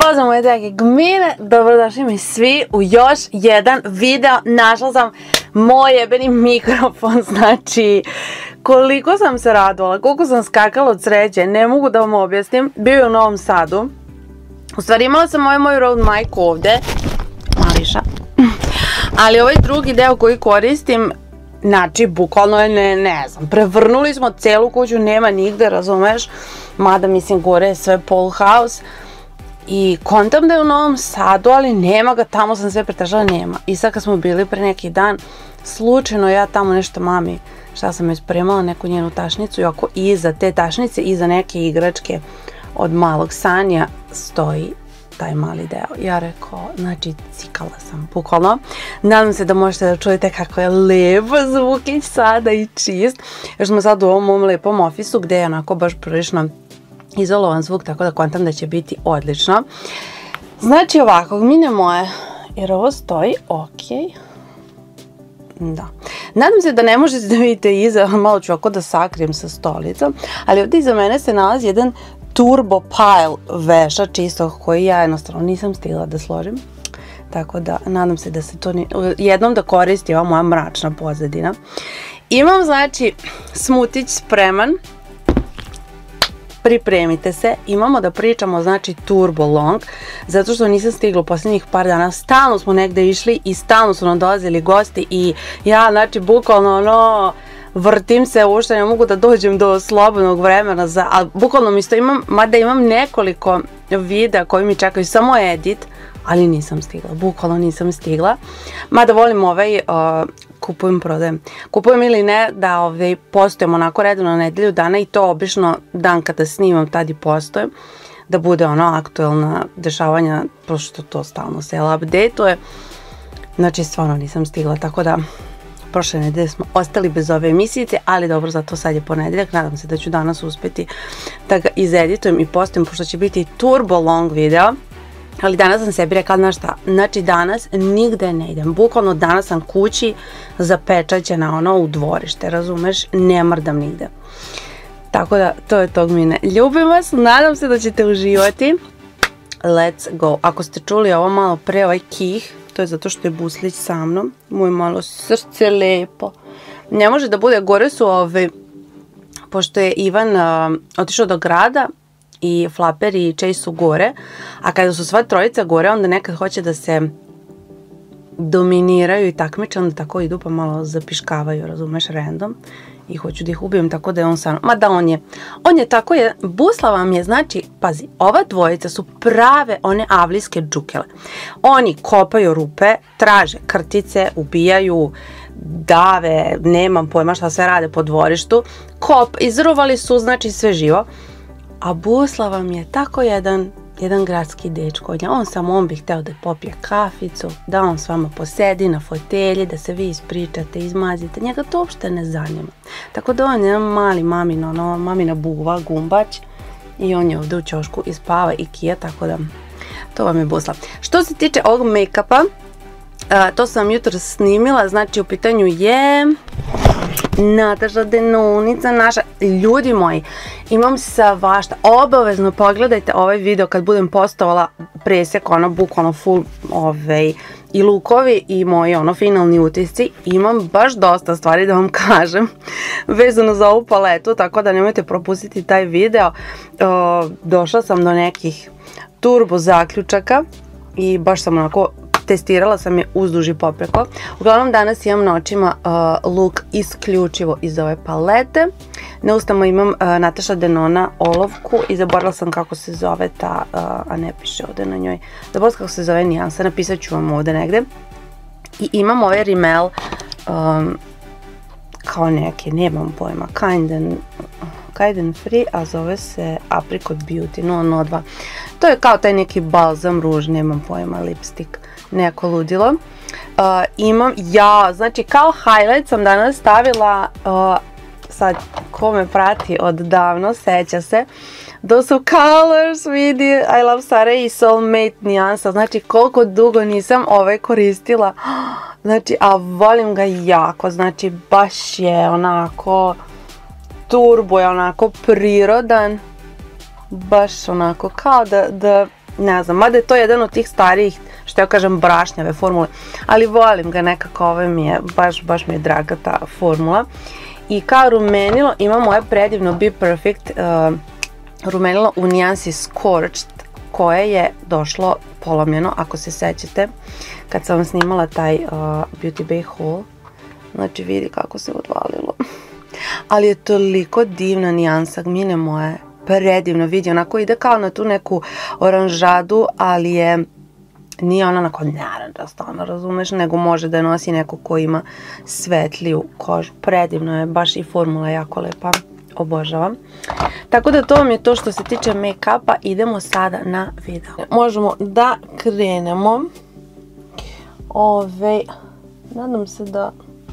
Pozdrav moje drage gmine, dobrodošli mi svi u još jedan video. Našla sam moj jebeni mikrofon, znači koliko sam se radovala, koliko sam skakala od sreće, ne mogu da vam objasnim. Bio je u Novom Sadu, u stvari imala sam moju road mic ovde, mališa, ali ovaj drugi deo koji koristim, znači bukvalno je, ne znam, prevrnuli smo celu kuću, nema nigde, razumeš, mada mislim gore je sve Paul House. I kontam da je u Novom Sadu, ali nema ga, tamo sam sve pretražila, nema. I sad kad smo bili pre neki dan, slučajno ja tamo nešto mami, šta sam joj spremala, neku njenu tašnicu, i oko iza te tašnice, iza neke igračke od malog Sanja, stoji taj mali deo. Ja rekao, znači cikala sam, bukvalno. Nadam se da možete da čujete kako je lepo zvukić sada i čist. Još smo sad u ovom mom lepom ofisu gde je onako baš prilično izolovan zvuk, tako da kontam da će biti odlično. Znači ovako, gmine moje, jer ovo stoji, ok. Da. Nadam se da ne možete da vidite iza, malo ću ovako da sakrijem sa stolicom, ali ovdje iza mene se nalazi jedan turbo pile vešač isto koji ja jednostavno nisam stigla da složim. Tako da nadam se da se to jednom da koristi ova moja mračna pozadina. Imam znači smutić spreman. Pripremite se, imamo da pričamo znači turbo long, zato što nisam stigla u posljednjih par dana, stalno smo negde išli i stalno su nam dolazili gosti i ja znači bukvalno ono vrtim se, uopšte ne mogu da dođem do slobodnog vremena, a bukvalno mi isto imam, mada imam nekoliko videa koji mi čekaju samo edit, ali nisam stigla, bukvalno nisam stigla, mada volim ovaj kupujem, prodajem. Kupujem ili ne, da postojem onako redovno na nedelju dana i to obično dan kada snimam, tad i postojem, da bude ono aktuelna dešavanja, pošto to stalno se update-uje. Znači stvarno nisam stigla, tako da prošle nedelje smo ostali bez ove emisijice, ali dobro, zato sad je ponedeljak, nadam se da ću danas uspeti da ga izeditujem i postojem, pošto će biti turbo long video. Ali danas sam sebi rekla, znaš šta, znači danas nigde ne idem, bukvalno danas sam kući zapečaćena ono u dvorište, razumeš, ne mrdam nigde. Tako da, to je to gmine. Ljubim vas, nadam se da ćete uživati. Let's go. Ako ste čuli ovo malo pre, ovaj kih, to je zato što je Buslić sa mnom, moj malo srce lepo. Ne može da bude, gore su pošto je Ivan otišao do grada, i Flaper i Chase su gore, a kada su sva trojica gore, onda nekad hoće da se dominiraju i takmiče, onda tako idu pa malo zapiškavaju, razumeš, random, i hoću da ih ubijem, tako da je on sa mnom. Mada on je tako, Busla vam je, znači, pazi, ova dvojica su prave one avlijske džukele. Oni kopaju rupe, traže krtice, ubijaju, dave, nemam pojma šta sve rade po dvorištu, izruvali su, znači, sve živo. A Busla vam je tako jedan gradski dečko. On bi hteo da popije kaficu, da on s vama posedi na fotelji, da se vi ispričate, izmazite. Njega to uopšte ne zanima. Tako da on je jedan mali mamina buva, gumbać, i on je ovdje u ćošku i spava i kija, tako da to vam je Busla. Što se tiče ovog make-upa, to sam jutro snimila, znači u pitanju je Nataša Denonica naša. Ljudi moji, imam svašta, obavezno pogledajte ovaj video kad budem postovala presek, ono bukvalno full i lukovi i moji ono finalni utisci. Imam baš dosta stvari da vam kažem vezano za ovu paletu, tako da nemojte propustiti taj video. Došla sam do nekih turbo zaključaka i baš sam onako testirala sam je uzduž i popreko. Uglavnom danas imam na očima look isključivo iz ove palete. Na ustima imam Nataša Denona olovku i zaboravila sam kako se zove ta, a ne piše ovde na njoj, zaboravila sam kako se zove nijansa, napisat ću vam ovde negde. I imam ovaj rimel kao neke, nemam pojma, Kind and Free, a zove se Apricot Beauty 002. To je kao taj neki balzam ruž, nemam pojma, lipstick, neko ludilo. Imam, znači kao highlight sam danas stavila, sad ko me prati od davno, seća se, to su Colors, vidi, I Love Sara i Soulmate nijansa, znači koliko dugo nisam koristila, znači, a volim ga jako, znači baš je onako turbo, je onako prirodan, baš onako kao da ne znam, mada je to jedan od tih starijih, što ja kažem, brašnjave formule, ali volim ga nekako, ovaj mi je, baš mi je draga ta formula. I kao rumenilo imam moje predivno Be Perfect rumenilo u nijansi Scorched, koje je došlo polomljeno, ako se sećate, kad sam vam snimala taj Beauty Bay haul. Znači vidi kako se odvalilo. Ali je toliko divna nijansa, mine moje, predivno, vidi, onako ide kao na tu neku oranžadu, ali je, nije ona onako narančasta, ona, razumeš, nego može da nosi neko ko ima svetliju kožu. Predivno je, baš i formula jako lepa, obožavam. Tako da to vam je to što se tiče make-upa, idemo sada na video. Možemo da krenemo. Nadam se da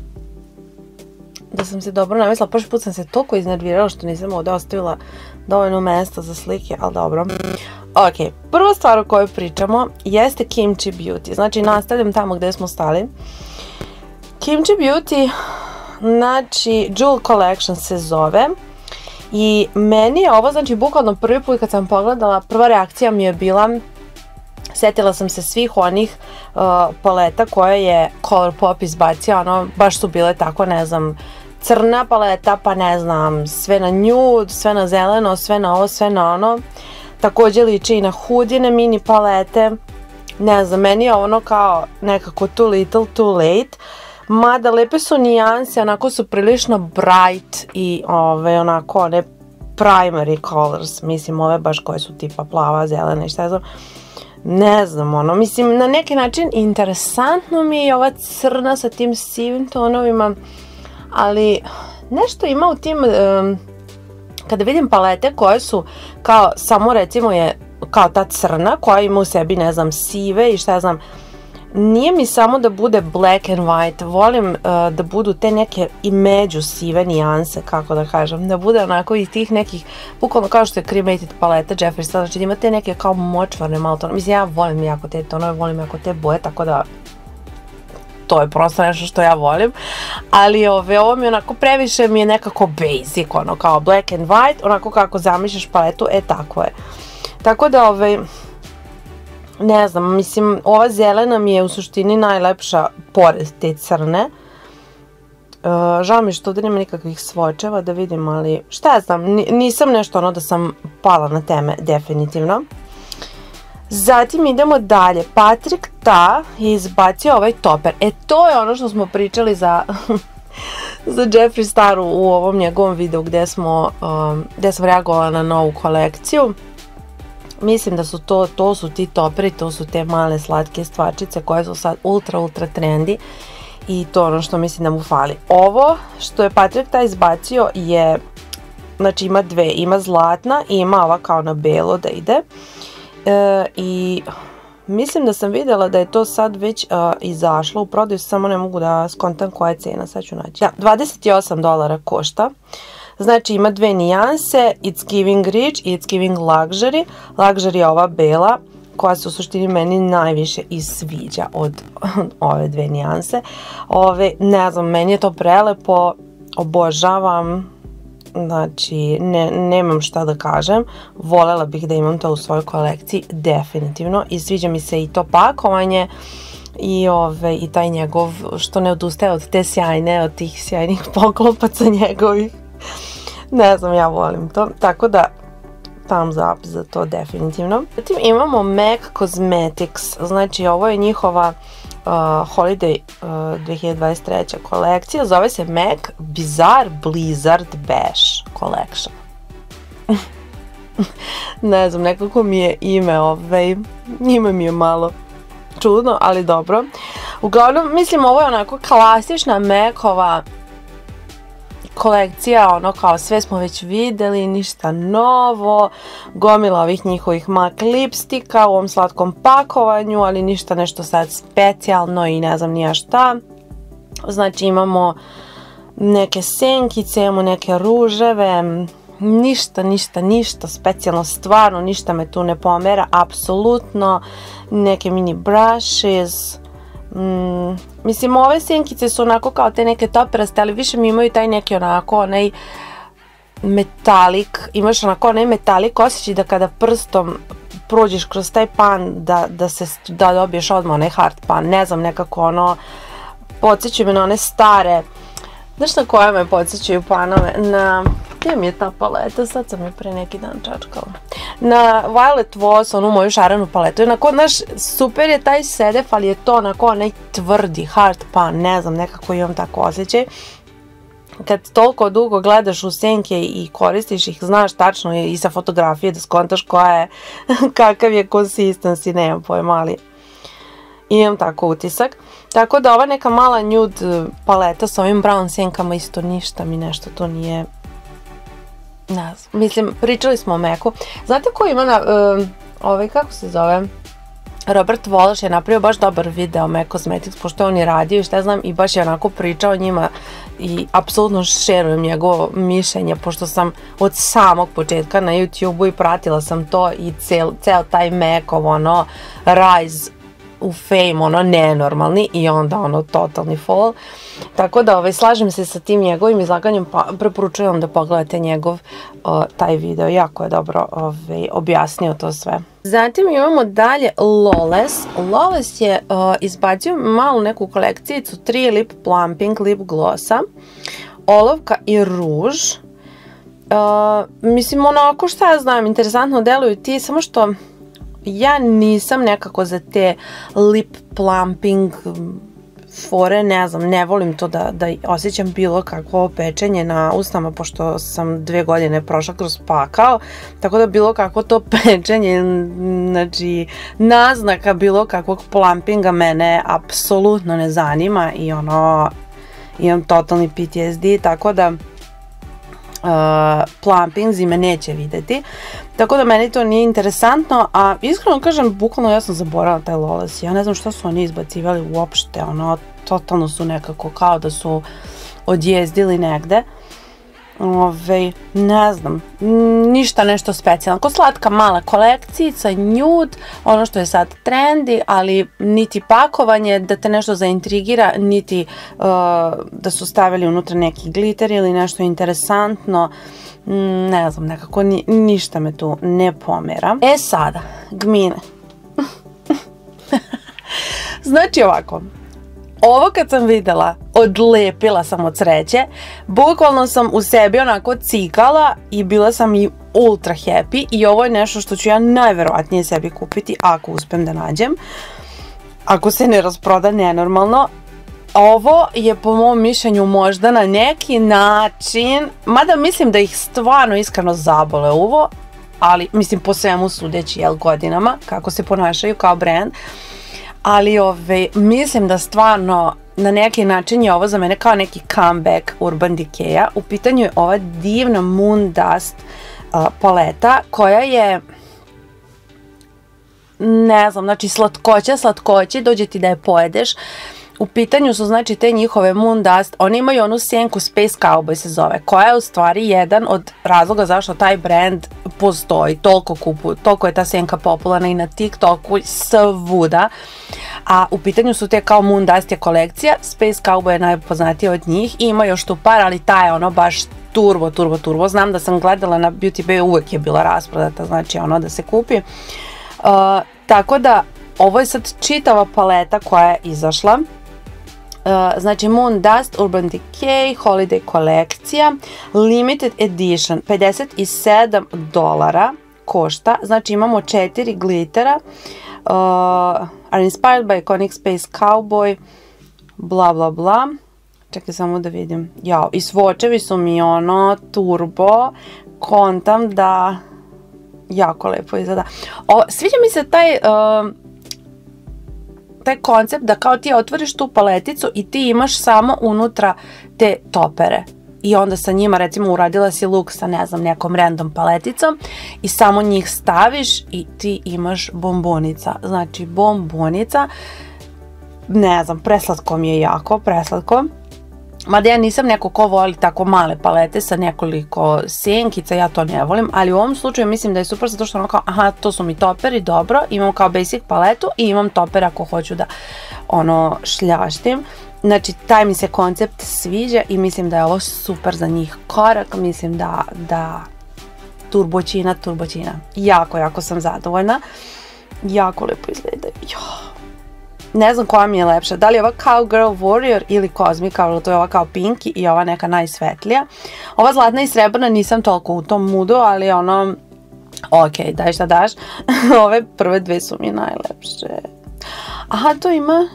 sam se dobro namislila. Prošli put sam se toliko iznervirala što nisam ovdje ostavila dovoljno mesta za slike, ali dobro. Ok, prva stvar o kojoj pričamo jeste Kimchi Beauty. Znači nastavljam tamo gdje smo stali. Kimchi Beauty, znači Jewel Collection se zove. I meni je ovo, znači bukvalno prvi put kad sam pogledala, prva reakcija mi je bila, sjetila sam se svih onih paleta koje je Colourpop izbacio, ono, baš su bile tako, ne znam, crna paleta, pa ne znam, sve na nude, sve na zeleno, sve na ovo, sve na ono. Također liči i na hudine mini palete, ne znam, meni je ono kao nekako too little, too late. Mada lepe su nijanse, onako su prilično bright i onako one primary colors, mislim ove baš koje su tipa plava, zelena i šta znam. Ne znam, ono, mislim na neki način interesantno mi je ova crna sa tim sivim tonovima, ali nešto ima u tim, kada vidim palete koje su kao, samo recimo je kao ta crna koja ima u sebi, ne znam, sive i šta znam, nije mi samo da bude black and white, volim da budu te neke i među sive nijanse, kako da kažem, da bude onako i tih nekih, bukvalno kao što je Cremated paleta Jeffree Star, znači da ima te neke kao močvarne malo tonove, mislim ja volim jako te tonove, volim jako te boje, tako da to je prosto nešto što ja volim, ali ovo mi onako previše mi je nekako basic, ono kao black and white, onako kako zamišljaš paletu, tako je. Tako da ne znam, mislim, ova zelena mi je u suštini najlepša pored te crne. Žao mi što ovdje nema nikakvih svočeva, da vidim, ali šta ja znam, nisam nešto ono da sam pala na teme, definitivno. Zatim idemo dalje, Patrick Ta je izbacio ovaj toper. To je ono što smo pričali za Jeffree Star u ovom njegovom videu gdje sam reagovala na novu kolekciju. Mislim da su to su ti toperi, to su te male slatke stvarčice koje su sad ultra trendy i to ono što mislim da mu fali. Ovo što je Patrick Ta izbacio je, znači ima dve, ima zlatna i ima ova kao na belo da ide. I mislim da sam vidjela da je to sad već izašlo u prodaju, samo ne mogu da skontam koja je cena, sad ću naći. $28 košta. Znači ima dve nijanse, It's Giving Rich i It's Giving Luxury. Luxury je ova bela koja se u suštini meni najviše sviđa od ove dve nijanse. Ne znam, meni je to prelepo, obožavam, znači nemam šta da kažem, voljela bih da imam to u svojoj kolekciji, definitivno, i sviđa mi se i to pakovanje i taj njegov, što ne odustaje od te sjajne, od tih sjajnih poklopaca njegovih. Ne znam, ja volim to, tako da thumbs up za to definitivno. Zatim imamo MAC Cosmetics, znači ovo je njihova Holiday 2023. kolekcija, zove se MAC Bizarre Blizzard Bash Collection. Ne znam, nekako mi je ime mi je malo čudno, ali dobro. Uglavnom, mislim, ovo je onako klasična MAC-ova kolekcija, ono kao sve smo već vidjeli, ništa novo, gomila ovih njihovih MAC lipstika u ovom slatkom pakovanju, ali ništa nešto sad specijalno i ne znam nija šta. Znači imamo neke senkice, imamo neke ruževe, ništa specijalno, stvarno ništa me tu ne pomera, apsolutno, neke mini brushes. Mislim, ove senkice su onako kao te neke toperaste, ali više mi imaju taj neki onako onaj metalik, imaš onako onaj metalik osjećaj da kada prstom prođeš kroz taj pan da dobiješ odmah onaj hard pan, ne znam, nekako ono, podsjećaju me na one stare, znaš na koje me podsjećaju panove, gdje mi je ta paleta, sad sam je pre neki dan čačkala, na Violet Voss, onu moju šarenu paletu, onako, znaš, super je taj sedef, ali je to onako onaj tvrdi hard pan, ne znam, nekako imam tako osjećaj. Kad toliko dugo gledaš u senke i koristiš ih, znaš tačno i sa fotografije da skontaš kakav je consistency, nemam pojma, ali imam tako utisak. Tako da ova neka mala nude paleta sa ovim brown senkama isto ništa mi nešto to nije, ne znam, mislim, pričali smo o Macu. Znate ko ima kako se zove? Robert Walsh je napravio baš dobar video Mac Cosmetics, pošto on je radio i šta znam, i baš je onako pričao o njima i apsolutno šerujem njegovo mišljenje, pošto sam od samog početka na YouTube-u i pratila sam to i ceo taj Macov ono rise u fame, ono nenormalni i onda ono totalni fall. Tako da slažem se sa tim njegovim izlaganjem, preporučujem da pogledate njegov taj video, jako je dobro objasnio to sve. Zatim imamo dalje Lawless. Lawless je izbacio malu neku kolekcijicu 3 lip plumping lip glossa, olovka i ruž. Mislim, onako, šta ja znam, interesantno deluju ti, samo što ja nisam nekako za te lip plumping fore, ne znam, ne volim to da osjećam bilo kakvo pečenje na usnama, pošto sam 2 godine prošla kroz pakao, tako da bilo kakvo to pečenje, znači naznaka bilo kakvog plumpinga mene apsolutno ne zanima i ono, imam totalni PTSD, tako da plumpingzi me neće vidjeti, tako da meni to nije interesantno, a iskreno kažem, bukvalno ja sam zaboravila taj Lawless, ja ne znam što su oni izbacivali uopšte, ono, totalno su nekako kao da su odjezdili negde, ne znam, ništa nešto specijalno, ko slatka mala kolekcijica, nude, ono što je sad trendy, ali niti pakovanje da te nešto zaintrigira, niti da su stavili unutra neki glitter ili nešto interesantno, ne znam, nekako ništa me tu ne pomera. E sada, gmine. Znači ovako, ovo kad sam videla, odlepila sam od sreće, bukvalno sam u sebi onako cikala i bila sam i ultra happy i ovo je nešto što ću ja najverovatnije sebi kupiti ako uspem da nađem, ako se ne rasproda nenormalno. Ovo je po mom mišljenju možda na neki način, mada mislim da ih stvarno iskreno zabole uvo, ali mislim po svemu sudeći, jel, godinama, kako se ponašaju kao brand, ali mislim da stvarno na neki način je ovo za mene kao neki comeback Urban Decay-a. U pitanju je ova divna Moon Dust paleta koja je, ne znam, znači slatkoće, dođe ti da je pojedeš. U pitanju su znači te njihove Moon Dust, oni imaju onu senku Space Cowboy se zove, koja je u stvari jedan od razloga zašto taj brand postoji, toliko je ta senka popularna i na TikToku svuda, a u pitanju su te kao Moon Dust je kolekcija, Space Cowboy je najpoznatija od njih i ima još tu par, ali ta je ono baš turbo, znam da sam gledala na Beauty Bay, uvek je bila rasprodata, znači ono da se kupi, tako da ovo je sad čitava paleta koja je izašla. Znači Moon Dust, Urban Decay, Holiday kolekcija, Limited Edition, $57 košta, znači imamo 4 glitera, are inspired by iconic Space Cowboy, bla bla bla, čekaj samo da vidim, jao, i svočevi su mi ono turbo, kontam da jako lepo izgleda. Sviđa mi se taj koncept da kao ti otvoriš tu paleticu i ti imaš samo unutra te topere i onda sa njima recimo uradila si look sa ne znam nekom random paleticom i samo njih staviš i ti imaš bombonica, znači bombonica, ne znam, preslatko mi je jako, preslatko. Mada ja nisam neko ko voli tako male palete sa nekoliko senkica, ja to ne volim, ali u ovom slučaju mislim da je super zato što ono kao, aha, to su mi toperi, dobro, imam kao basic paletu i imam toper ako hoću da ono šljaštim. Znači, taj mi se koncept sviđa i mislim da je ovo super za njih korak, mislim da turboćina. Jako, jako sam zadovoljna. Jako lepo izgledaju. Ne znam koja mi je lepša, da li je ova Cowgirl Warrior ili Cosmic Cowgirl, to je ova kao pinki i ova neka najsvetlija. Ova zlatna i srebrna nisam toliko u tom moodu, ali ono, ok, daj šta daš. Ove prve dve su mi najlepše. Aha, to ima...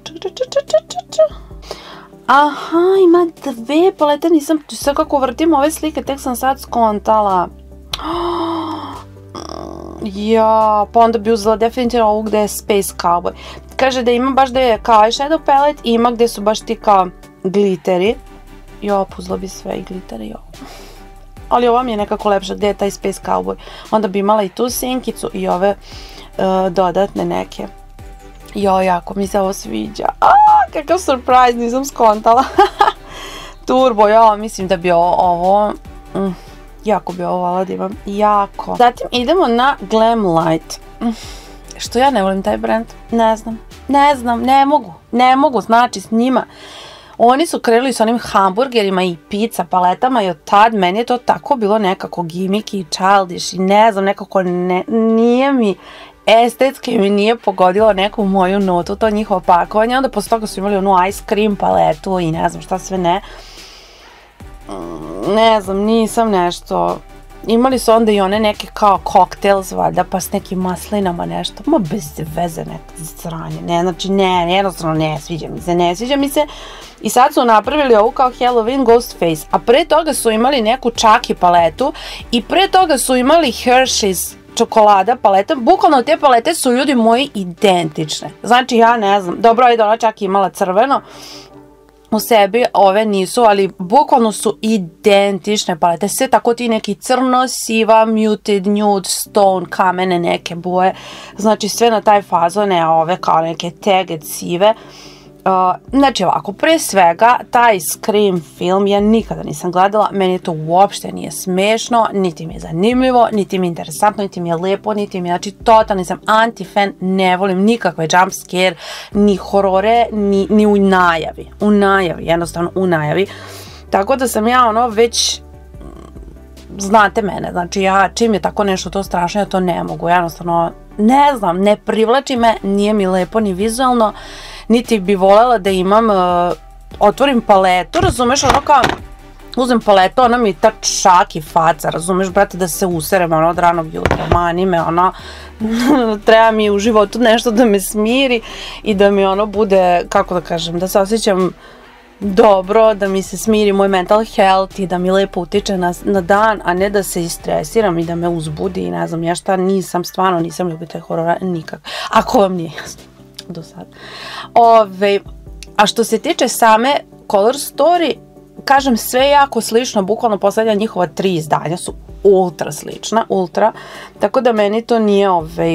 Aha, ima dve palete, nisam, sve kako vrtim ove slike, tek sam sad skontala. Ja, pa onda bi uzela definitivno ovu gde je Space Cowboy. Kaže da ima baš da je kao eyeshadow palette i ima gde su baš ti kao gliteri. Jo, puzla bi sve i gliteri, jo. Ali ova mi je nekako lepša, gde je taj Space Cowboy. Onda bi imala i tu senkicu i ove dodatne neke. Jo, jako mi se ovo sviđa. Kakav surprise, nisam skontala. Turbo, ja mislim da bi ovo... jako bi ovo volila da imam, jako. Zatim idemo na Glamlite. Što ja ne volim taj brand? Ne znam, ne mogu, znači s njima. Oni su krenuli s onim hamburgerima i pizza paletama i od tad meni je to tako bilo nekako gimmicky i childish i ne znam, nekako nije mi estetski mi nije pogodilo neku moju notu, to njihovo pakovanje. Onda posle toga su imali onu ice cream paletu i ne znam šta sve ne. Ne znam, nisam nešto... Imali su onda i one neke kao cocktails valjda, pa s nekim maslinama nešto. Ma bez veze neke sranje. Ne, znači jednostavno ne sviđa mi se. I sad su napravili ovu kao Halloween Ghost Face. A pre toga su imali neku Chucky paletu i pre toga su imali Hershey's čokolada paleta. Bukvalno te palete su ljudi moji identične. Znači ja ne znam, dobro je da ona čak imala crveno u sebi, ove nisu, ali bukvalno su identične palete, sve tako ti neki crno, siva, muted, nude, stone, kamene neke boje, znači sve na taj fazon, ne ove kao neke teget sive. Znači ovako, pre svega, taj Scream film ja nikada nisam gledala, meni to uopšte nije smešno, niti mi je zanimljivo, niti mi je interesantno, niti mi je lepo, niti mi je, znači totalno nisam anti-fan, ne volim nikakve jump scare, ni horore, ni u najavi, jednostavno u najavi. Tako da sam ja ono već, znate mene, znači ja čim je tako nešto to strašno, ja to ne mogu, jednostavno, ne znam, ne privlači me, nije mi lepo ni vizualno, niti bi voljela da imam, otvorim paletu, razumeš, ono kao, uzem paletu, ona mi ta čaki faca, razumeš, brate, da se userem, ono, od ranog jutra, mani me, ono, treba mi u životu nešto da me smiri i da mi ono bude, kako da kažem, da se osjećam dobro, da mi se smiri moj mental health i da mi lepo utiče na dan, a ne da se istresiram i da me uzbudi i ne znam, ja šta stvarno nisam ljubitelj horora nikak, ako vam nije jasno do sad. A što se tiče same Color Story, kažem sve jako slično, bukvalno poslednja njihova 3 izdanja su ultra slična, tako da meni to nije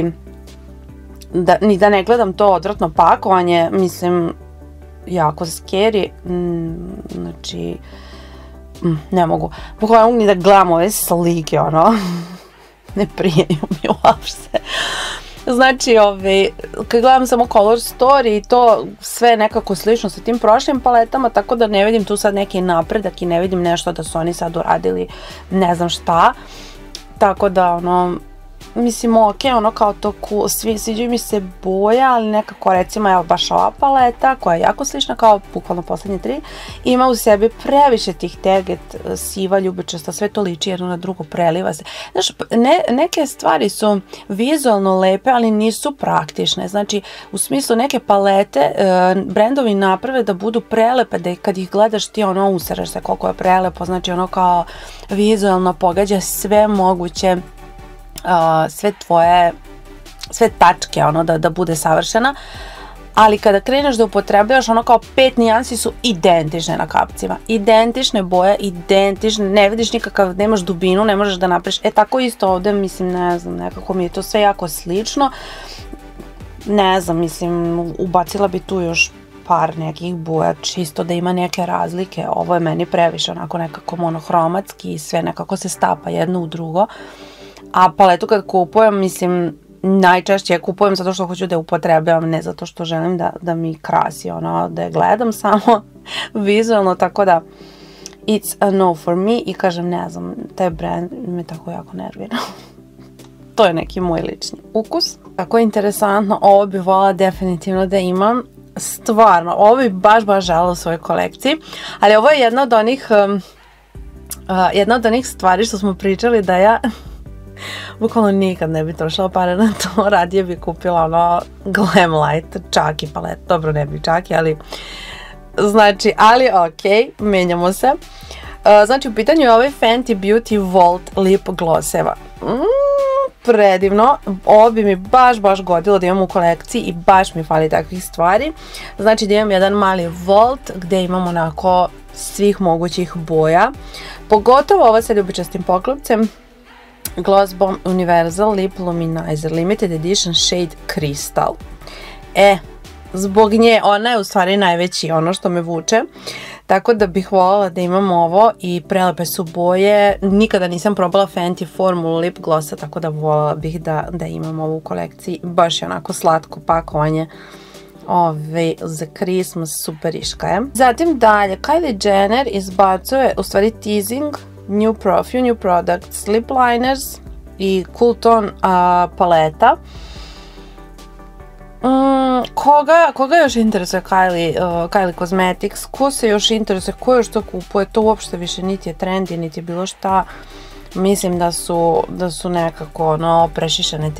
ni da ne gledam to odvratno pakovanje, mislim jako scary, znači ne mogu, bukvalno ne mogu ni da gledam ove slike, ono, ne prijaju mi uopšte. Znači, kad gledam samo Color Story i to sve nekako slično sa tim prošlim paletama, tako da ne vidim tu sad neki napredak i ne vidim nešto da su oni sad uradili ne znam šta. Tako da, ono, mislim, ok, ono kao to cool, sviđaju mi se boje, ali nekako recimo, evo baš ova paleta koja je jako slična kao bukvalno poslednje 3, ima u sebi previše tih teget, siva, ljubičasta, sve to liči jedno na drugo, preliva se. Znaš, neke stvari su vizualno lepe, ali nisu praktične, znači u smislu neke palete brendovi naprave da budu prelepe, da kad ih gledaš ti ono usereš se koliko je prelepo, znači ono kao vizualno pogađa sve moguće, sve tačke, ono, da bude savršena, ali kada kreneš da upotrebljavaš, ono kao 5 nijansi su identične na kapcima, identične boje, identične, ne vidiš nikakav, nemaš dubinu, ne možeš da napraviš, tako isto ovde, mislim, ne znam, nekako mi je to sve jako slično, ne znam, mislim, ubacila bi tu još par nekih boja, čisto da ima neke razlike, ovo je meni previše, onako nekako monohromatski i sve nekako se stapa jedno u drugo. A paletu kad kupujem, mislim, najčešće je kupujem zato što hoću da je upotrebljavam, ne zato što želim da mi krasi, ono, da je gledam samo vizualno, tako da It's a no for me i kažem ne znam, taj brand me tako jako nervira. To je neki moj lični ukus. Tako je interesantno, ovo bi volila definitivno da imam. Stvarno, ovo bi baš želela u svojoj kolekciji, ali ovo je jedna od onih stvari što smo pričali da ja bukvalno nikad ne bi trošila pare na to, radije bi kupila ono Glam Light, čak i palet, dobro ne bi čak i, ali znači, ali ok, menjamo se. Znači u pitanju je ovaj Fenty Beauty Vault Lip Glosseva. Predivno, ovo bi mi baš godilo da imam u kolekciji i baš mi fali takvih stvari. Znači da imam jedan mali Vault gdje imam onako svih mogućih boja. Pogotovo ova sa ljubičastim poklopcem. Gloss Bomb Universal Lip Luminizer Limited Edition Shade Crystal. Zbog nje ona je u stvari najveći ono što me vuče. Tako da bih voljela da imam ovo i prelepe su boje. Nikada nisam probala Fenty formulu lip glossa, tako da voljela bih da imam ovo u kolekciji. Baš je onako slatko pakovanje. Za Christmas superiška je. Zatim dalje, Kylie Jenner izbacuje u stvari teasing New Products Lip Liners i Cool Tone paleta. Koga još interesuje Kylie Cosmetics? Ko se još interesuje? Ko još to kupuje? To uopšte više niti je trendy, niti je bilo šta. Mislim da su nekako prešišane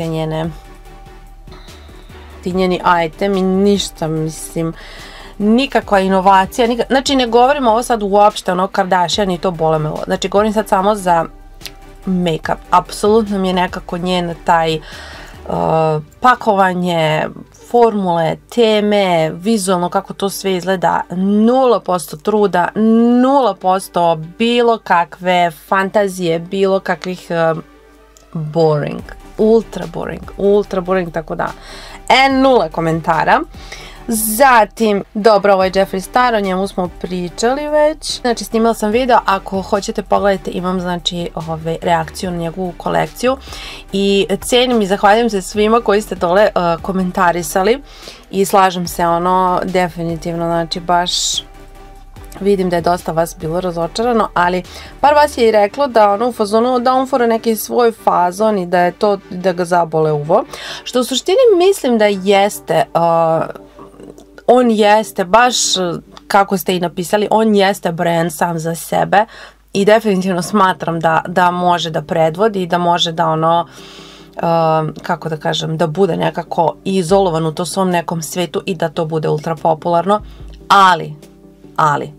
ti njeni itemi, ništa, mislim, nikakva inovacija, znači ne govorim ovo sad uopšte Kardashian i to bole me, znači govorim sad samo za make-up, apsolutno mi je nekako njen taj pakovanje, formule, teme, vizualno kako to sve izgleda, 0% truda, 0% bilo kakve fantazije, bilo kakvih boring, ultra boring, tako da nula komentara. Zatim, dobro, ovo je Jeffree Star, o njemu smo pričali već. Znači, snimala sam video, ako hoćete pogledajte, imam znači reakciju na njegovu kolekciju. I cenim i zahvaljujem se svima koji ste dole komentarisali. I slažem se, definitivno, znači baš vidim da je dosta vas bilo razočarano, ali par vas je i reklo da u fazonu da on fora neki svoj fazon i da je to, da ga zabole uvo. Što u suštini mislim da jeste, on jeste, baš kako ste i napisali, on jeste brand sam za sebe i definitivno smatram da može da predvodi i da može da kako da kažem, da bude nekako izolovan u to svom nekom svetu i da to bude ultra popularno, ali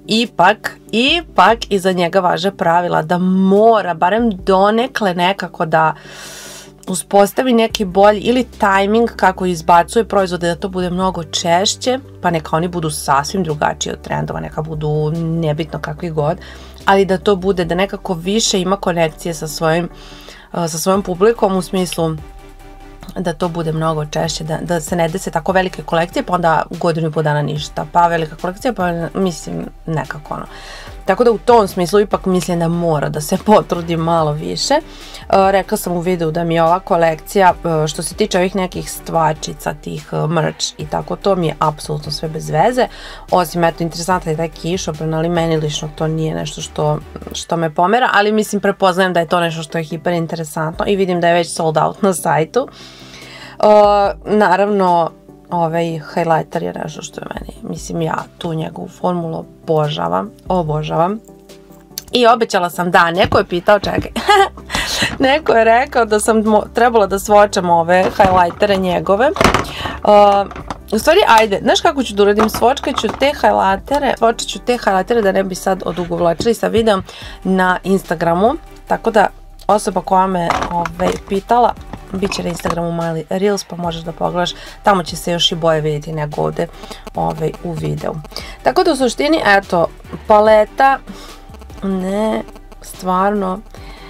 ipak iza njega važe pravila da mora barem donekle nekako da uspostavi neki bolji ili tajming kako izbacuje proizvode, da to bude mnogo češće, pa neka oni budu sasvim drugačiji od trendova, neka budu nebitno kakvi god, ali da to bude, da nekako više ima konekcije sa svojom publikom, u smislu da to bude mnogo češće, da se ne dese tako velike kolekcije, pa onda godinu i po dana ništa, pa velika kolekcija, pa mislim nekako Tako da u tom smislu ipak mislim da mora da se potrudi malo više. Rekla sam u videu da mi je ova kolekcija, što se tiče ovih nekih stvarčica, tih merch i tako, to mi je apsolutno sve bez veze. Osim, eto, interesantno je taj kišobran, ali meni lično to nije nešto što me pomera, ali mislim prepoznajem da je to nešto što je hiper interesantno i vidim da je već sold out na sajtu. Naravno, ovaj highlighter je nešto što je meni, mislim, ja tu njegovu formulu obožavam. I obećala sam, da, neko je pitao, čekaj, neko je rekao da sam trebala da svočam ove highlightere njegove. U stvari, ajde, znaš kako ću da uradim, svočat ću te highlightere da ne bi sad odugovlačili sa videom na Instagramu, tako da osoba koja me pitala, bit će na Instagramu mali reels, pa možeš da pogledaš, tamo će se još i boje vidjeti nego ovde u videu. Tako da u suštini, eto, paleta, ne, stvarno,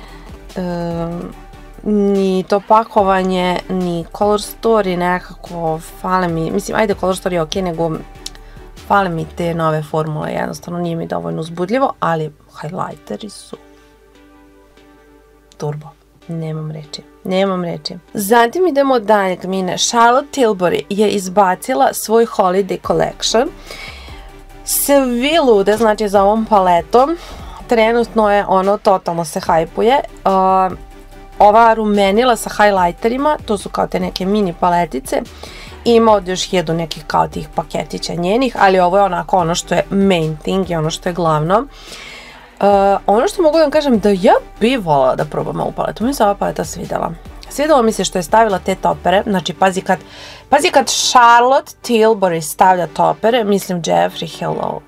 ni to pakovanje, ni Color Story nekako, fale mi, mislim, ajde, Color Story je ok, nego fale mi te nove formule, jednostavno nije mi dovoljno uzbudljivo, ali highlighteri su turbo. Nemam reči. Zatim idemo dalje, Charlotte Tilbury je izbacila svoj holiday collection. svi lude, znači za ovom paletom. Trenutno je ono, totalno se hajpuje. Ova rumenila sa highlighterima, to su kao te neke mini paletice. Ima od još 1000 nekih kao tih paketića njenih, ali ovo je onako ono što je main thing i ono što je glavno. Ono što mogu da vam kažem da ja bi volala da probam ovu paletu, mi se ova paleta svidjela. Svidjelo mi se što je stavila te topere, znači pazi kad Charlotte Tilbury stavlja topere, mislim Jeffree, hello.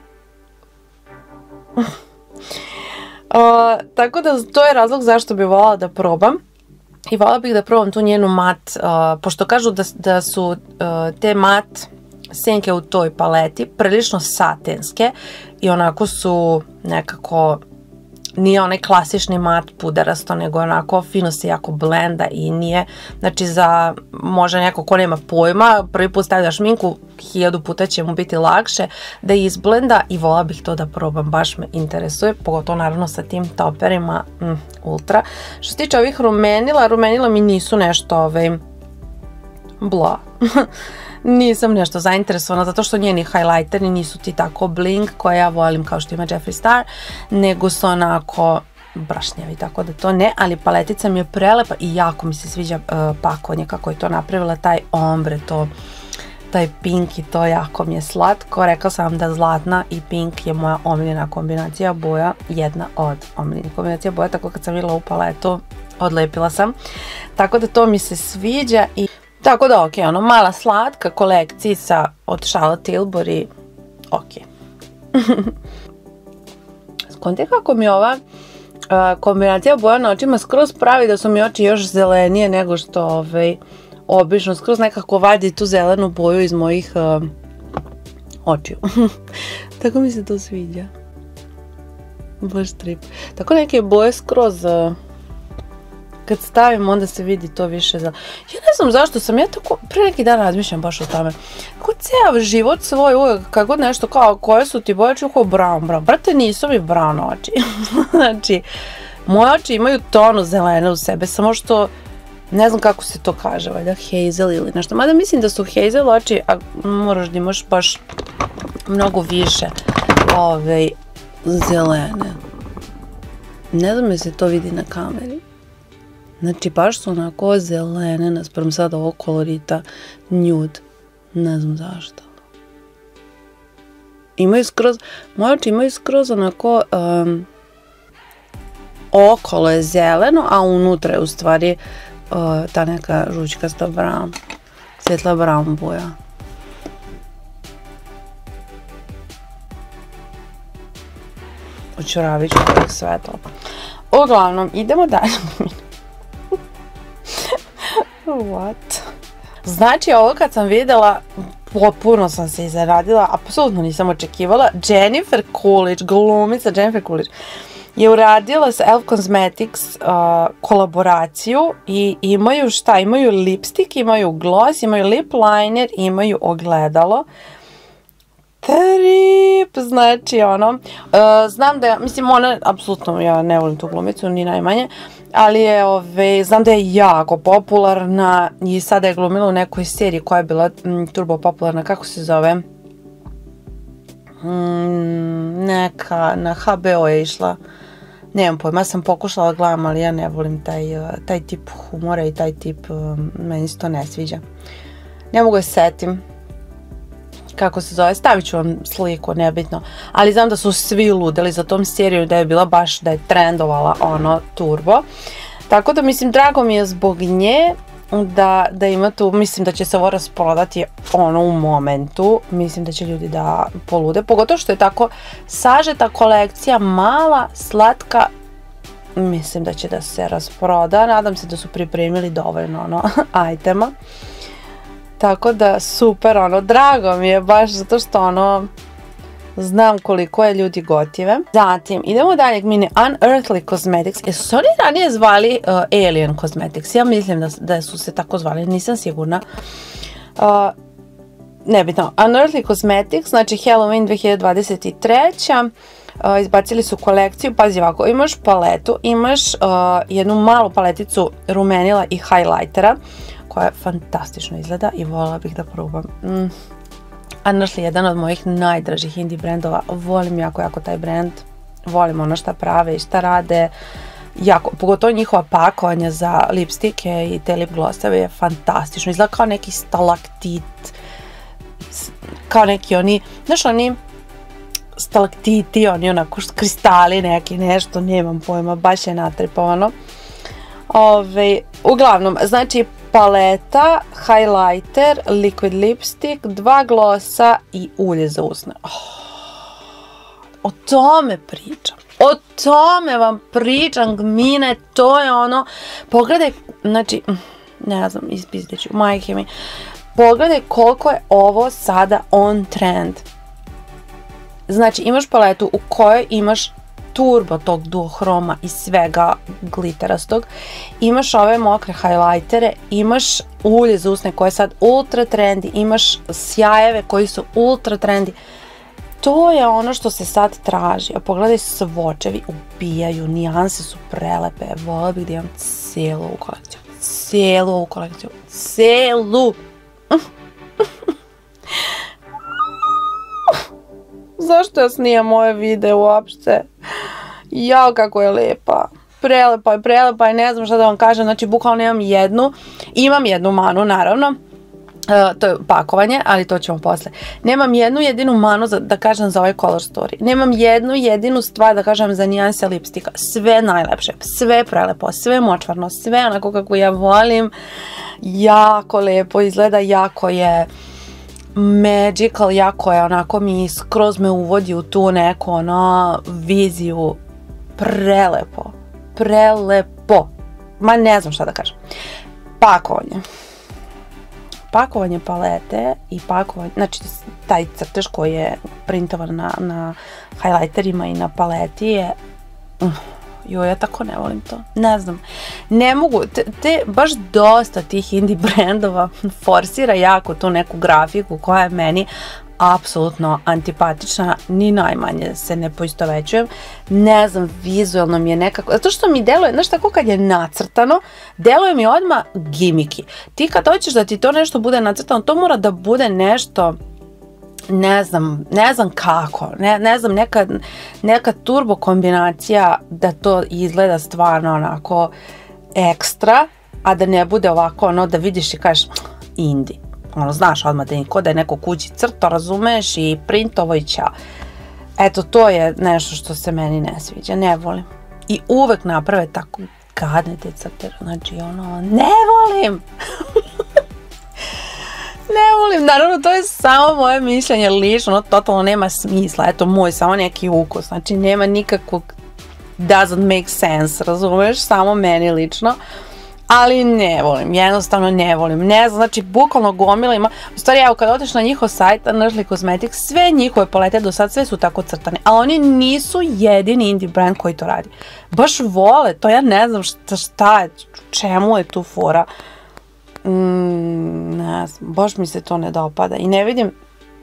Tako da to je razlog zašto bi volala da probam. I voljela bih da probam tu njenu mat, pošto kažu da su te mat senke u toj paleti prilično satenske i onako su nekako, nije onaj klasični mat puderasto, nego onako fino se jako blenda i nije, znači za možda neko ko nema pojma, prvi put stavlja šminku, 1000 puta će mu biti lakše da izblenda i voljela bih to da probam, baš me interesuje, pogotovo naravno sa tim toperima, ultra. Što se tiče ovih rumenila mi nisu nešto bla. Nisam nešto zainteresovana zato što njeni highlighteri nisu ti tako bling koje ja volim kao što ima Jeffree Star, nego su onako brašnjavi, tako da to ne, ali paletica mi je prelepa i jako mi se sviđa pakovanje kako je to napravila, taj ombre, taj pink i to jako mi je slatko. Rekla sam vam da zlatna i pink je moja omiljena kombinacija boja, jedna od omiljenih kombinacija boja, tako kad sam vidjela u paletu odlepila sam, tako da to mi se sviđa i tako da ok, ono mala slatka kolekcija od Charlotte Tilbury, ok. Skonte kako mi ova kombinacija boja na očima skroz pravi da su mi oči još zelenije nego što obično, skroz nekako vadi tu zelenu boju iz mojih očiju. Tako mi se to sviđa. Baš trip. Tako neke boje skroz kad stavim onda se vidi to više za... Ja ne znam zašto sam ja tako, pre neki dan razmišljam baš o tome. Kako ceo život svoj uvijek, kako god nešto kao koje su ti boje oči, kao brown. Brate, nisu mi brown oči. Znači, moje oči imaju tonu zelene u sebe, samo što ne znam kako se to kaže, valjda hazel ili nešto. Mada mislim da su hazel oči, a moraš da imaš baš mnogo više zelene. Ne znam da se to vidi na kameri. Znači baš su onako zelene naspram sada ovog kolorita nude. Ne znam zašto. Imaju skroz, moje oči imaju skroz onako okolo je zeleno, a unutra je u stvari ta neka žućkasta brown, svetla brown boja. Očuravit ću uvijek svetlo. Uglavnom, idemo dalje. What? Znači, ovo kad sam vidjela, potpuno sam se iznenadila, apsolutno nisam očekivala. Jennifer Coolidge, glumica Jennifer Coolidge, je uradila sa Elf Cosmetics kolaboraciju i imaju šta? Imaju lipstick, imaju gloss, imaju lip liner, imaju ogledalo. Trip, znači ono, znam da, mislim ona, apsolutno ja ne volim tu glumicu, ni najmanje, ali je, znam da je jako popularna i sada je glumila u nekoj seriji koja je bila turbo popularna, kako se zove, neka, na HBO je išla, nemam pojma, ja sam pokušala gledam, ali ja ne volim taj tip humora i taj tip, meni se to ne sviđa, ne mogu je setim. Kako se zove, stavit ću vam sliku, nebitno, ali znam da su svi ludili za tom serijom, da je bila baš, da je trendovala ono turbo, tako da mislim drago mi je zbog nje da ima tu, mislim da će se ovo rasprodati ono u momentu, mislim da će ljudi da polude, pogotovo što je tako sažeta kolekcija, mala, slatka, mislim da će da se rasproda, nadam se da su pripremili dovoljno ono itema. Tako da super, ono, drago mi je baš zato što ono, znam koliko je ljudi gotive. Zatim, idemo dalje, mini Unearthly Cosmetics. Jesu se oni ranije zvali Alien Cosmetics? Ja mislim da su se tako zvali, nisam sigurna. Nebitno, Unearthly Cosmetics, znači Halloween 2023. Izbacili su kolekciju, pazi ovako, imaš paletu, imaš jednu malu paleticu rumenila i highlightera, koja fantastično izgleda i voljela bih da probam. a našli jedan od mojih najdražih indie brendova. Volim jako taj brend, volim ono šta prave i šta rade, jako, pogotovo njihova pakovanja za lipstike i te lip glossove je fantastično, izgleda kao neki stalaktit, kao neki oni, znaš oni stalaktiti, oni onako kristali neki, nešto, nemam pojma, baš je natripovano. Uglavnom, znači paleta, highlighter, liquid lipstick, 2 glosa i ulje za usne. O tome pričam. O tome vam pričam, gmine, to je ono, pogledaj, znači, ne znam, ispizdeću, majke mi, pogledaj koliko je ovo sada on trend. Znači, imaš paletu u kojoj imaš turbo tog duohroma i svega glitterastog, imaš ove mokre highlightere, imaš ulje za usne koje je sad ultra trendy, imaš sjajeve koji su ultra trendy. To je ono što se sad traži. A pogledaj, svočevi ubijaju, nijanse su prelepe. Vola bih da imam cijelu ovu kolekciju. Cijelu ovu kolekciju. Cijelu! Zašto ja snijam moje videe uopšte? Jao, kako je lepa. Prelepa je, ne znam šta da vam kažem. Znači, bukvalno imam jednu manu, naravno. To je pakovanje, ali to ćemo posle. Nemam jednu jedinu manu da kažem za ovaj Color Story. Nemam jednu jedinu stvar da kažem za nijanse lipstika. Sve najlepše, sve prelepo, sve močvarno, sve onako kako ja volim. Jako lepo izgleda, jako je magical, jako je onako skroz me uvodi u tu neku viziju. Prelepo. Ma ne znam šta da kažem. Pakovanje palete i pakovanje, znači taj crtež koji je printovan na highlighterima i na paleti je, ja tako ne volim to, ne znam, ne mogu, baš dosta tih indie brendova forsira jako tu neku grafiku koja je meni apsolutno antipatična, ni najmanje se ne poistovećujem, ne znam, vizualno mi je nekako, zato što mi deluje, znaš tako kad je nacrtano, deluje mi odmah gimiki. Ti kad hoćeš da ti to nešto bude nacrtano, to mora da bude nešto, ne znam kako, ne znam, neka turbo kombinacija da to izgleda stvarno onako ekstra, a da ne bude ovako da vidiš i kažeš indie. Znaš odmah da je neko kući crto, razumeš, i printovo i ćao. Eto, to je nešto što se meni ne sviđa, ne volim. I uvek naprave tako gadne te crte, znači ne volim! Ne volim, naravno to je samo moje mišljenje lično, totalno nema smisla, eto moj, samo neki ukus, znači nema nikakvog doesn't make sense, razumeš, samo meni lično. Ali ne volim, jednostavno ne volim, ne znam, znači bukvalno gomila ima, u stvari evo kad odeš na njihov sajt, Nursely Cosmetics, sve njihove palete do sad sve su tako crtane, ali oni nisu jedini indie brand koji to radi, baš vole to, ja ne znam šta je, čemu je tu fora, ne znam, baš mi se to ne dopada i ne vidim,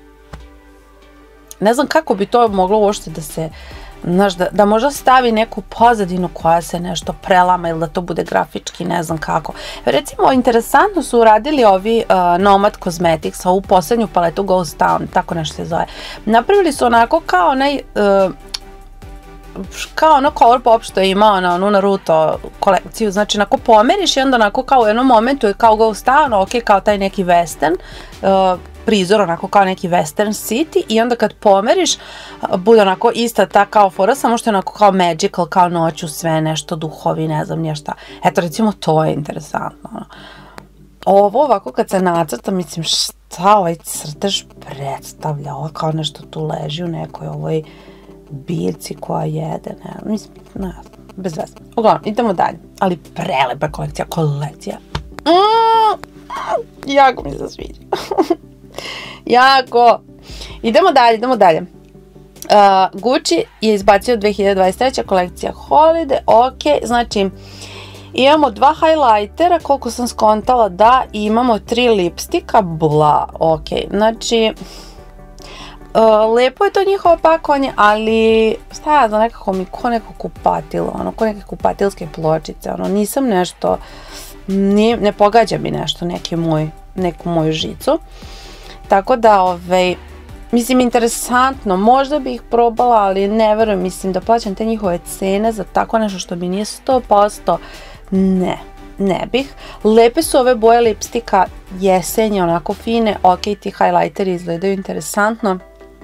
ne znam kako bi to moglo uopšte da se, znaš, da možda stavi neku pozadinu koja se nešto prelama ili da to bude grafički, ne znam kako. Recimo, interesantno su uradili ovi Nomad Cosmetics, ovu poslednju paletu Ghost Town, tako nešto se zove. Napravili su onako kao ono Colourpop što je imao na onu Naruto kolekciju, znači onako pomeriš i onda onako kao u jednom momentu je kao Ghost Town, ok, kao taj neki western, prizor onako kao neki western city i onda kad pomeriš bude onako ista ta kao fora, samo što je onako kao magical, kao noću sve nešto, duhovi, ne znam nije šta. Eto recimo to je interesantno. Ovo ovako kad se nacrta, mislim šta ovaj crtež predstavlja, ovo kao nešto tu leži u nekoj ovoj biljci koja jede, ne, mislim, ne, bez veze. Uglavnom, idemo dalje, ali prelepa kolekcija. Jako mi se sviđa. Jako. Idemo dalje. Gucci je izbacio 2023. kolekcija Holiday, ok, znači imamo 2 highlightera, koliko sam skontala da, i imamo 3 lipstika, bla, ok, znači lepo je to njihovo pakovanje, ali šta ja znam, nekako mi ko neko kupatilo, ko neke kupatilske pločice, nisam nešto, ne pogađa mi nešto, neku moju žicu, tako da mislim, interesantno, možda bih ih probala, ali ne verujem, mislim da plaćam te njihove cene za tako nešto što mi nije 100%, ne bih. Lepe su ove boje lipstika, jesenje, onako fine, ok, ti highlighteri izgledaju interesantno.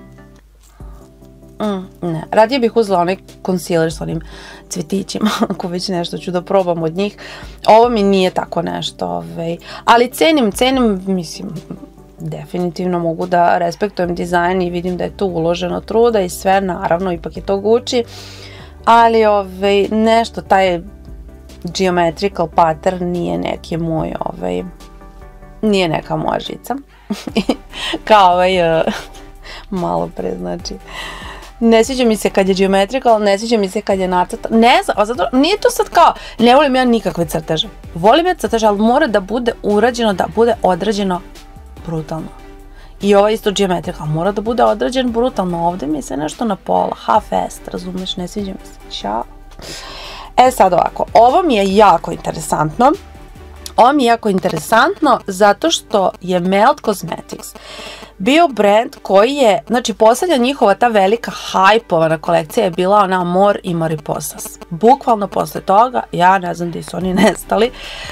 Ne, radije bih uzela onaj concealer s onim cvetićima, ako već nešto ću da probam od njih. Ovo mi nije tako nešto, ali cenim, mislim, definitivno mogu da respektujem dizajn i vidim da je tu uloženo truda i sve, naravno, ipak je to Gucci, ali nešto, taj geometrical pattern nije neki moj, nije neka moja žica. Kao malo pre, znači, ne sviđa mi se kad je geometrical, ne sviđa mi se kad je nacrta, ne znam, zato nije to sad kao, ne volim ja nikakve crteže, volim ja crteže, ali mora da bude urađeno, da bude odrađeno brutalno. I ovo isto geometrical, mora da bude odrađen brutalno, ovdje mi se nešto na pola, half-assed, razumeš, ne sviđa mi se, ćao. Sad ovako, ovo mi je jako interesantno. Ovo mi je jako interesantno zato što je Melt Cosmetics bio brand koji je, znači posljednja njihova ta velika hajpovana kolekcija je bila ona Amor i Mariposas. Bukvalno posle toga, ja ne znam gdje su oni nestali,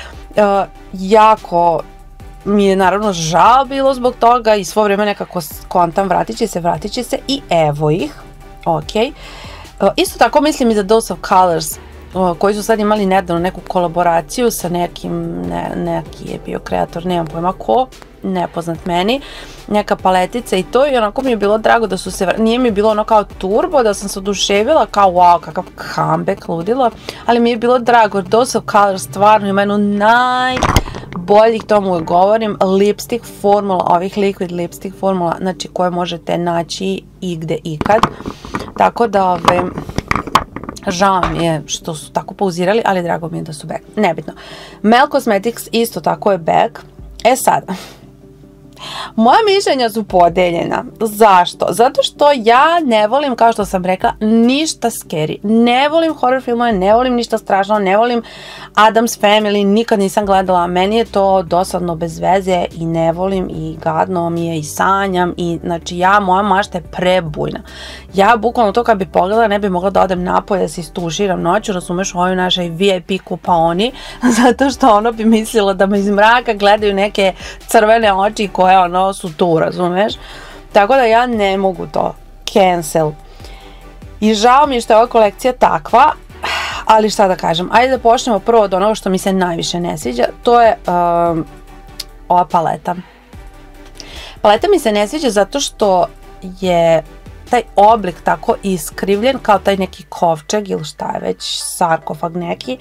jako mi je naravno žao bilo zbog toga i svo vrijeme nekako kontam vratit će se i evo ih, ok. Isto tako mislim i za Dose of Colors, koji su sad imali nedavno neku kolaboraciju sa nekim, neki je bio kreator, nemam pojma ko, nepoznat meni, neka paletica i to, i onako mi je bilo drago da su se, nije mi bilo ono kao turbo, da sam se oduševila, kao wow, kakav comeback, ludilo, ali mi je bilo drago, Dose of Colors stvarno ima jednu najboljih, tomu govorim, lipstick formula, ovih liquid lipstick formula, znači koje možete naći i gde i kad, tako da žao mi je što su tako pauzirali, ali drago mi je da su back. Nebitno. Melt Cosmetics isto tako je back. Sada, moja mišljenja su podeljena. Zašto? Zato što ja ne volim, kao što sam rekla, ništa scary. Ne volim horror filmove, ne volim ništa strašno, ne volim Addams Family, nikad nisam gledala. Meni je to dosadno bez veze i ne volim i gadno mi je i sanjam i znači moja mašta je prebujna. Ja bukvalno to kad bi pogledala ne bi mogla da odem napolje da se istuširam noću, razumeš, u ovoj našoj VIP kupaoni, zato što ono bi mislila da me iz mraka gledaju neke crvene oči koje ono su tu, razumeš? Tako da ja ne mogu to. Cancel. I žao mi je što je ova kolekcija takva, ali šta da kažem, ajde da počnemo prvo od onoga što mi se najviše ne sviđa, to je ova paleta. Paleta mi se ne sviđa zato što je taj oblik tako iskrivljen kao taj neki kovčeg ili šta je već, sarkofag neki,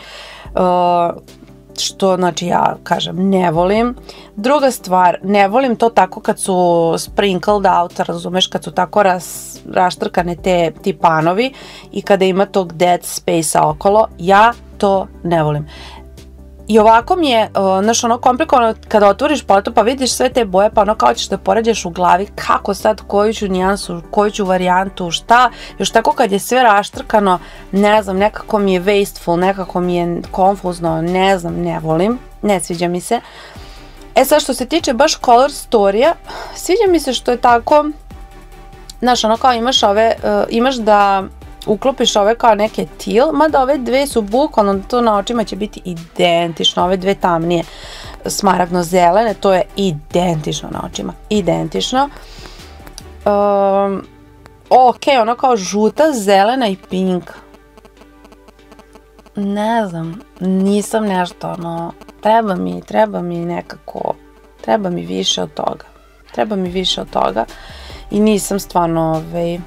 što znači ja kažem ne volim. Druga stvar, ne volim to tako kad su sprinkled out, razumeš, kad su tako raštrkane ti panovi i kada ima tog dead space-a okolo, ja to ne volim. I ovako mi je, znaš, ono komplikovano kada otvoriš paletu pa vidiš sve te boje, pa ono kao ćeš da poređaš u glavi kako sad, koju ću nijansu, koju ću varijantu, šta, još tako kad je sve raštrkano, ne znam, nekako mi je wasteful, nekako mi je konfuzno, ne znam, ne volim, ne sviđa mi se. Sad što se tiče baš color storija, sviđa mi se što je tako, znaš, ono kao imaš da uklopiš ove kao neke teal, mada ove dve su bukvalno, to na očima će biti identično, ove dve tamnije smaragdno zelene, to je identično na očima, identično. Ok, ono kao žuta, zelena i pink. Ne znam, nisam nešto, ono, treba mi nekako, treba mi više od toga i nisam stvarno,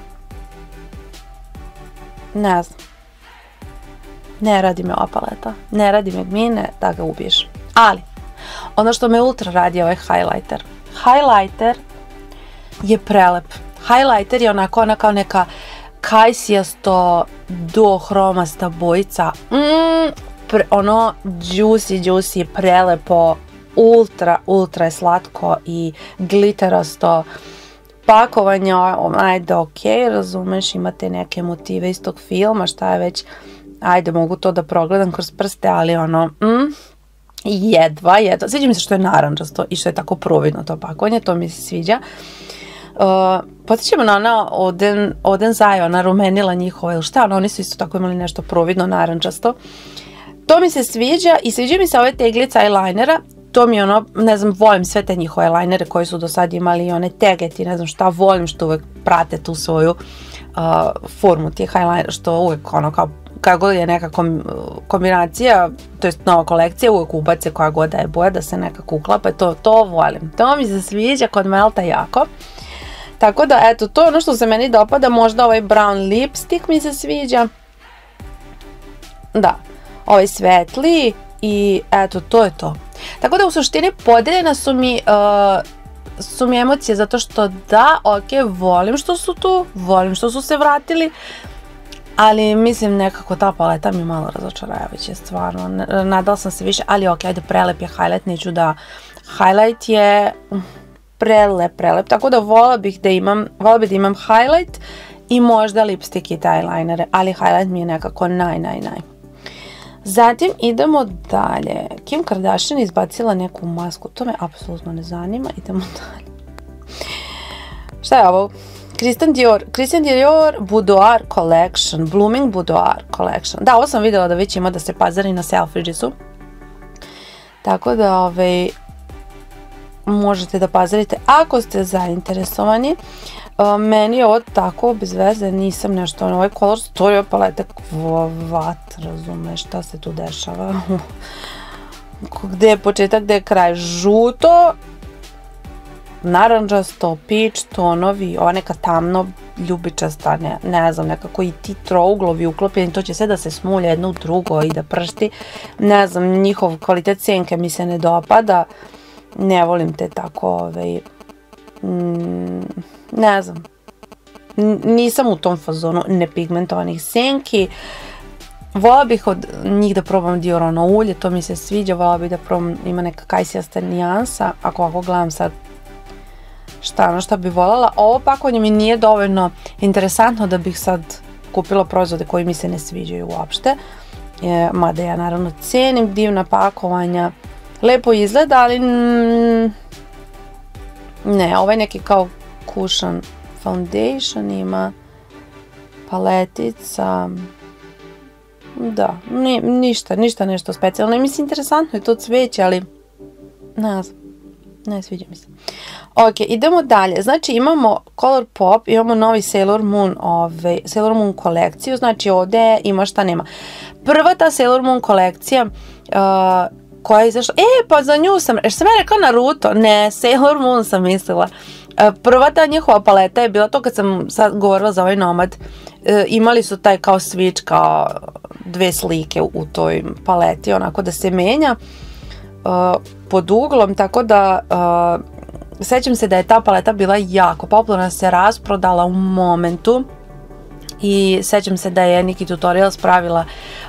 ne znam, ne radi me ova paleta, ne radi me gmine da ga ubiješ. Ali, ono što me ultra radi je ovaj highlighter. Highlighter je prelep. Highlighter je onako, ona kao neka kajsijasto duohromasta bojica. Ono juicy, prelepo, ultra je slatko i gliterasto. Pakovanje, ajde, ok, razumeš, imate neke motive iz tog filma, šta je već, ajde, mogu to da progledam kroz prste, ali ono, jedva, sviđa mi se što je narančasto i što je tako providno to pakovanje, to mi se sviđa. Podsjećamo na ona Oden Zajo, ona rumenila njihova ili šta, oni su isto tako imali nešto providno narančasto. To mi se sviđa i sviđa mi se ove teglice eyelinera. To mi je ono, ne znam, volim sve te njihove eyelinere koji su do sad imali, one tegeti, ne znam šta, volim što uvek prate tu svoju formu tih eyelinera, što uvek ono kao kada god je neka kombinacija, to jest nova kolekcija, uvek ubace koja god da je boja da se nekako uklapa, to volim. To mi se sviđa kod Melta jako. Tako da, eto, to je ono što se meni dopada, možda ovaj brown lipstick mi se sviđa. Da, ovaj svetli i eto, to je to. Tako da u suštini podeljena su mi emocije zato što da, ok, volim što su tu, volim što su se vratili, ali mislim nekako ta paleta mi je malo razočaravajuća, stvarno. Nadala sam se više, ali ok, ajde, prelep je highlight, neću da... Highlight je prelep, tako da vola bih da imam highlight i možda lipstick i eyelinere, ali highlight mi je nekako naj. Zatim idemo dalje. Kim Kardashian izbacila neku masku, to me apsolutno ne zanima, idemo dalje. Šta je ovo? Christian Dior Boudoir Collection, Blooming Boudoir Collection. Da, ovo sam vidjela da već ima da se pazari na Selfridgesu. Tako da možete da pazarite ako ste zainteresovani. Meni je ovo tako bez veze, nisam nešto, ovaj color story paleta, what, razumeš šta se tu dešava, gde je početak, gde je kraj, žuto, naranđasto, peach tonovi, ova neka tamno ljubičasta, ne znam, nekako i ti trouglovi uklopljeni, to će sve da se smulja jedno u drugo i da pršti, ne znam, njihov kvalitet senke mi se ne dopada, ne volim te tako, ne znam, nisam u tom fazonu nepigmentovanih senki. Vola bih od njih da probam Diorono ulje, to mi se sviđa, vola bih da probam, ima neka kajsijasta nijansa, ako gledam sad šta bi voljela. Ovo pakovanje mi nije dovoljno interesantno da bih sad kupila proizvode koji mi se ne sviđaju uopšte, mada ja naravno cenim divna pakovanja, lepo izgleda, ali ne, ovaj neki kao cushion foundation ima, paletica, da, ništa nešto specijalno. Mislim, interesantno je to cveće, ali ne znam, ne sviđa mi se. Ok, idemo dalje. Znači imamo Colourpop, imamo novi Sailor Moon kolekciju, znači ovdje ima šta nema. Prva ta Sailor Moon kolekcija koja je izašla, pa za nju sam ja rekla Naruto, ne, Sailor Moon sam mislila. Prva ta njihova paleta je bila to kad sam sad govorila za ovaj Nomad, imali su taj kao switch, kao dve slike u toj paleti, onako da se menja pod uglom, tako da sećam se da je ta paleta bila jako popularna, se rasprodala u momentu i sećam se da je Nikki Tutorials pravila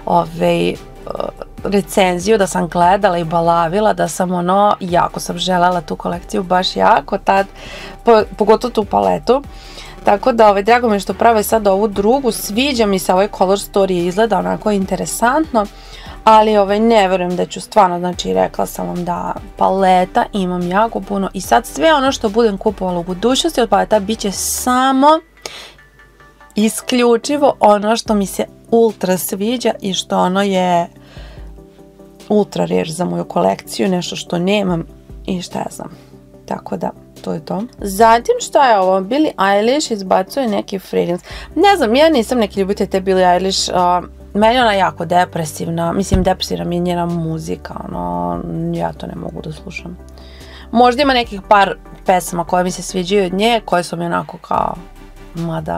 recenziju, da sam gledala i balavila, da sam jako sam željela tu kolekciju, baš jako tad, pogotovo tu paletu. Tako da drago mi je što prave sad ovu drugu, sviđa mi se ovaj color story, izgleda onako interesantno, ali ne verujem da ću stvarno, znači rekla sam vam da paleta imam jako puno i sad sve ono što budem kupovala u budućnosti od paleta bit će samo isključivo ono što mi se ultra sviđa i što ono je ultra rare za moju kolekciju, nešto što nemam i šta ja znam. Tako da, to je to. Zatim šta je ovo? Billie Eilish izbacuje neki fragrance. Ne znam, ja nisam neki ljubitelj te Billie Eilish. Meni je ona jako depresivna. Mislim, depresivna mi je njena muzika. Ja to ne mogu da slušam. Možda ima nekih par pesama koje mi se sviđaju od nje, koje su mi onako kao, mada,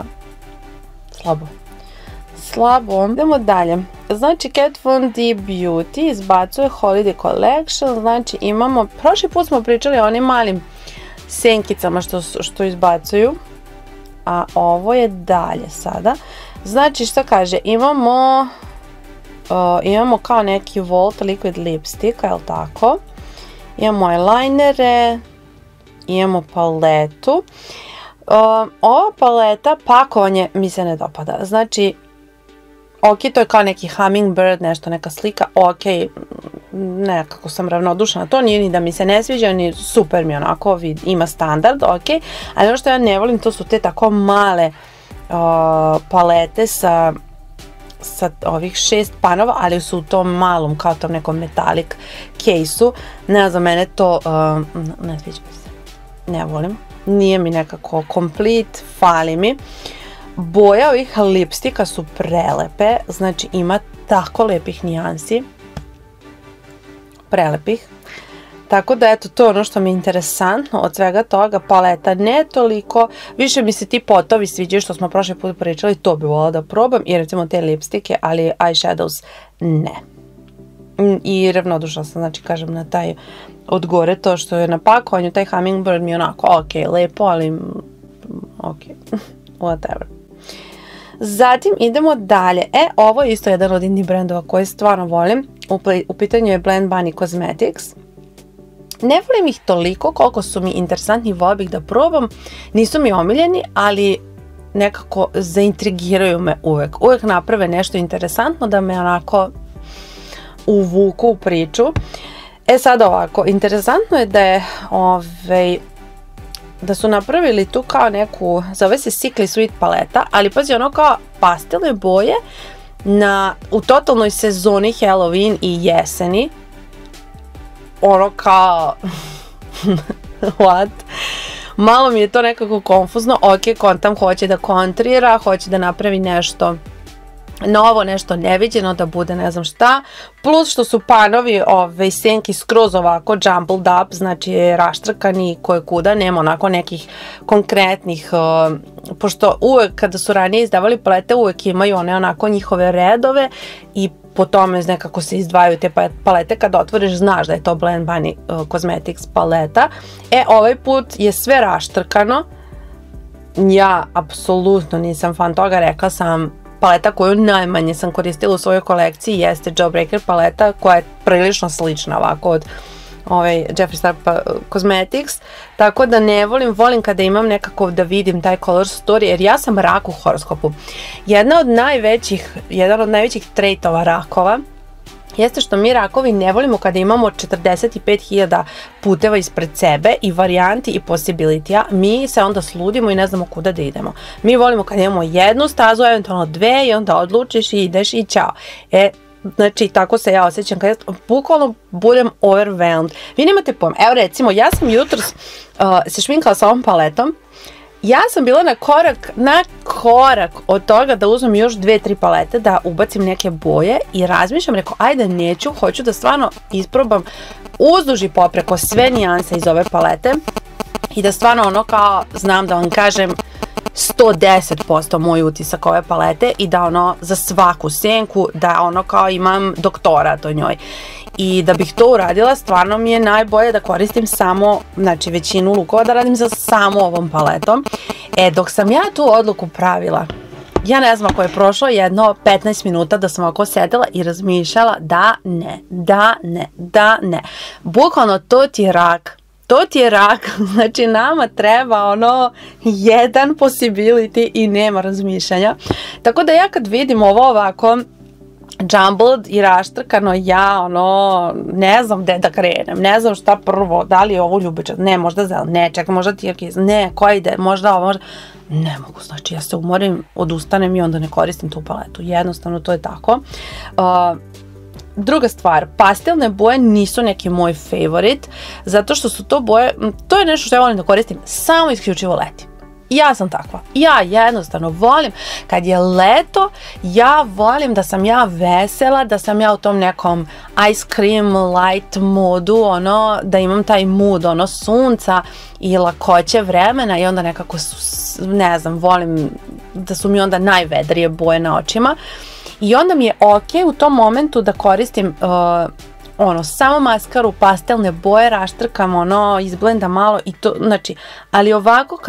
slabo. Idemo dalje. Znači Kat Von D Beauty izbacuje Holiday Collection. Znači imamo, prošli put smo pričali o onim malim senkicama što izbacuju, a ovo je dalje sada. Znači šta kaže, imamo kao neki Volt Liquid Lipstick, je li tako? Imamo eyelinere, imamo paletu. Ova paleta, pakovanje mi se ne dopada. Znači, ok, to je kao neki hummingbird, nešto, neka slika, ok, nekako sam ravnodušna na to, nije ni da mi se ne sviđa, ni super mi onako, ima standard, ok, ali ono što ja ne volim to su te tako male palete sa ovih 6 panova, ali su u tom malom, kao tom nekom metalik kejsu. Ne znam, mene to ne sviđa mi se, ne volim, nije mi nekako complete, fali mi. Boje ovih lipstika su prelepe, znači ima tako lepih nijansi, prelepih. Tako da eto, to je ono što mi je interesantno od svega toga. Paleta ne toliko, više mi se ti potovi sviđaju što smo prošli put pričali, to bi volila da probam i recimo te lipstike, ali eyeshadows ne. I ravnodušla sam, znači kažem, na taj od gore, to što je na pakovanju, taj Hummingbird mi je onako ok, lepo, ali ok, whatever. Zatim idemo dalje. Ovo je isto jedan od indie brendova koje stvarno volim. U pitanju je Blend Bunny Cosmetics. Ne volim ih toliko koliko su mi interesantni, volim bih da probam. Nisu mi omiljeni, ali nekako zaintrigiraju me uvek. Uvek naprave nešto interesantno da me onako uvuku u priču. Sad ovako, interesantno je da su napravili tu kao neku, zove se Sickly Sweet paleta, ali pazi, ono kao pastelne boje u totalnoj sezoni Halloween i jeseni. Ono kao what? Malo mi je to nekako konfuzno. Ok, kontam hoće da kontrira, hoće da napravi nešto novo, nešto neviđeno, da bude ne znam šta, plus što su panovi senki skroz ovako jumbled up, znači raštrkani koje kuda, nema onako nekih konkretnih, pošto uvek kada su ranije izdavali palete uvek imaju one onako njihove redove i po tome nekako se izdvajaju te palete, kada otvoriš znaš da je to Blend Bunny Cosmetics paleta. Ovaj put je sve raštrkano, ja apsolutno nisam fan toga, rekla sam, paleta koju najmanje sam koristila u svojoj kolekciji jeste Jawbreaker paleta, koja je prilično slična ovako od Jeffree Star Cosmetics, tako da ne volim kada imam nekako da vidim taj color story, jer ja sam rak u horoskopu. Jedan od najvećih traitova rakova jeste što mi rakovi ne volimo kada imamo 45.000 puteva ispred sebe i varijanti i possibility-a, mi se onda sludimo i ne znamo kuda da idemo. Mi volimo kada imamo jednu stazu, eventualno dve i onda odlučiš i ideš i ćao. Znači, tako se ja osjećam kada bukvalno budem overwhelmed. Vi nemate pojma. Evo recimo, ja sam jutros se šminkala sa ovom paletom. Ja sam bila na korak od toga da uzmem još 2-3 palete, da ubacim neke boje i razmišljam, rekao, ajde neću, hoću da stvarno isprobam uzduž i popreko sve nijanse iz ove palete i da stvarno ono kao, znam da vam kažem, 110% moj utisak ove palete i da ono za svaku senku, da ono kao imam doktorat o njoj. I da bih to uradila, stvarno mi je najbolje da koristim samo, znači većinu lukova da radim sa samo ovom paletom. Dok sam ja tu odluku pravila, ja ne znam ako je prošlo jedno 15 minuta da sam ovako sedela i razmišljala da ne. Bukvalno to ti je rak. To ti je rak, znači nama treba ono jedan possibility i nema razmišljanja. Tako da ja kad vidim ovo ovako jumbled i raštrkano, ja ono ne znam gde da krenem, ne znam šta prvo, da li je ovo ljubičast, ne, možda zelen, ne, čekaj, možda tirkiz, ne, koja ide, možda ovo, možda, ne mogu, znači ja se umorim, odustanem i onda ne koristim tu paletu, jednostavno to je tako. Druga stvar, pastelne boje nisu neki moj favorit, zato što su to boje, to je nešto što ja volim da koristim samo isključivo leti. Ja sam takva, ja jednostavno volim kad je leto, ja volim da sam ja vesela, da sam ja u tom nekom ice cream light modu, ono, da imam taj mood, ono, sunca i lakoće vremena i onda nekako, ne znam, volim da su mi onda najvedrije boje na očima. I onda mi je ok u tom momentu da koristim samo maskaru, pastelne boje, raštrkam, izblendam malo i to, znači, ali ovako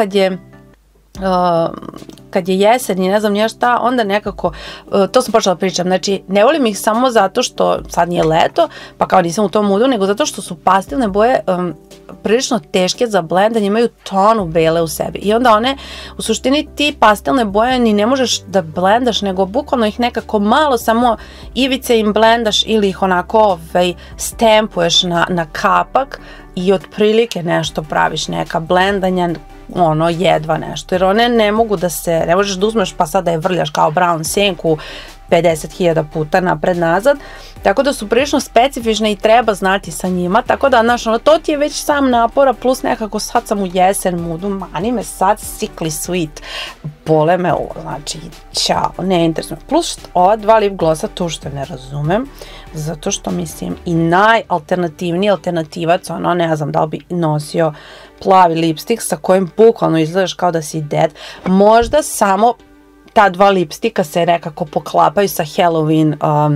kad je jesen i ne znam nije šta, onda nekako, to sam počela pričam, znači ne volim ih samo zato što sad nije leto, pa kao nisam u tom moodu, nego zato što su pastelne boje prilično teške za blendanje, imaju tonu bele u sebi i onda one, u suštini ti pastelne boje ni ne možeš da blendaš, nego bukvalno ih nekako malo samo ivice im blendaš ili ih onako stempuješ na kapak i otprilike nešto praviš, neka blendanja, ono jedva nešto, jer one ne mogu da se, ne možeš da uzmeš pa sad da je vrljaš kao brown senku 50.000 puta napred nazad, tako da su prilično specifične i treba znati sa njima, tako da znaš, ono, to ti je već sam napora, plus nekako sad sam u jesen moodu, mani me sad sickly sweet, bole me ovo, znači ćao, ne interesuje, plus ova dva lip glossa tu što ne razumem, zato što mislim i najalternativniji alternativac, ono, ne znam da li bi nosio plavi lipstick sa kojim bukvalno izgledaš kao da si dead, možda samo ta dva lipstika se nekako poklapaju sa Halloween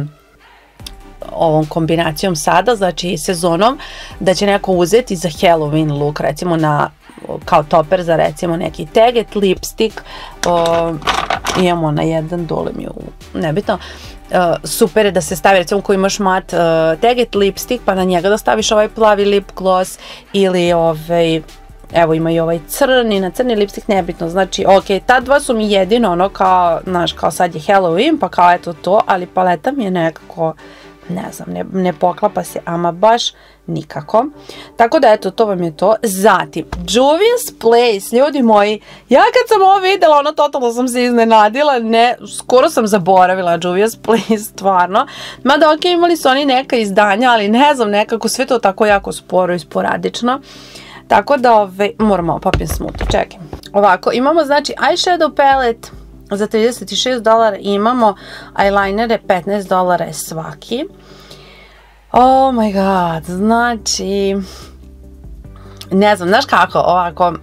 kombinacijom sada, znači sezonom, da će neko uzeti za Halloween look, recimo kao toper za recimo neki Target lipstick, imamo na jedan dole mi nebitno, super je da se stavi recimo ko imaš mat Target lipstick pa na njega da staviš ovaj plavi lip gloss ili evo ima i ovaj crni, na crni lipstick nebitno, znači ok, ta dva su mi jedino ono kao, znaš, kao sad je Halloween pa kao eto to, ali paleta mi je nekako, ne znam, ne poklapa se ama baš nikako, tako da eto to vam je to. Zatim, Juvia's Place, ljudi moji, ja kad sam ovo videla, ono totalno sam se iznenadila, ne, skoro sam zaboravila Juvia's Place, stvarno, mada ok, imali su oni neka izdanja, ali ne znam, nekako sve to tako jako sporo i sporadično. Tako da moramo popim smutu, čekaj. Ovako, imamo znači eyeshadow palette za $36 i imamo eyelinere $15 svaki. Oh my god, znači, ne znam, znaš kako, ovako,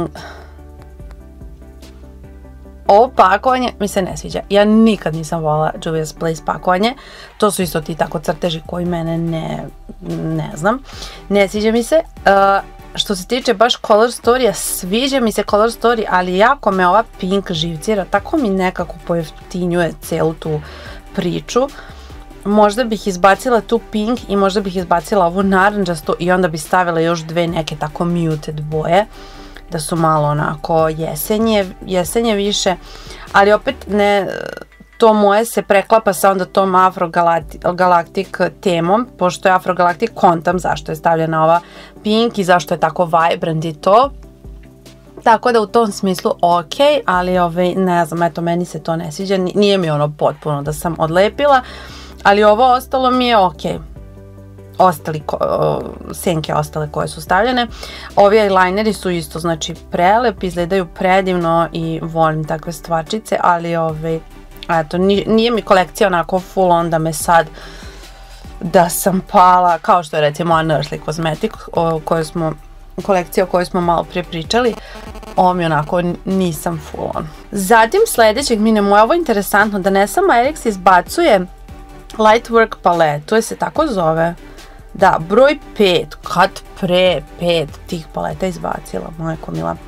ovo pakovanje mi se ne sviđa. Ja nikad nisam volila Juvia's Place pakovanje. To su isto ti tako crteži koji mene ne znam, ne sviđa mi se. Što se tiče baš Color Story, sviđa mi se Color Story, ali jako me ova pink živcira, tako mi nekako pojeftinjuje celu tu priču. Možda bih izbacila tu pink i možda bih izbacila ovu naranđastu i onda bih stavila još dve neke tako muted boje, da su malo onako jesenje više, ali opet ne, to moje se preklapa sa onda tom Afrogalactic temom, pošto je Afrogalactic kontam zašto je stavljena ova pink i zašto je tako vibrant i to. Tako da u tom smislu ok, ali ne znam, eto meni se to ne sviđa, nije mi ono potpuno da sam odlepila, ali ovo ostalo mi je ok. Senke ostale koje su stavljene. Ovi eyelineri su isto, znači prelepi, izgledaju predivno i volim takve stvarčice, ali eto, nije mi kolekcija onako full on da me sad da sam pala, kao što je recimo Unearthly Cosmetic, kolekcija o kojoj smo malo prije pričali, ovo mi onako nisam full on. Zatim sljedećeg mi je ovo interesantno, da Danessa Myricks izbacuje Lightwork paletu, je se tako zove? Da, broj 5, kad pre 5 tih paleta izbacila, majko mila.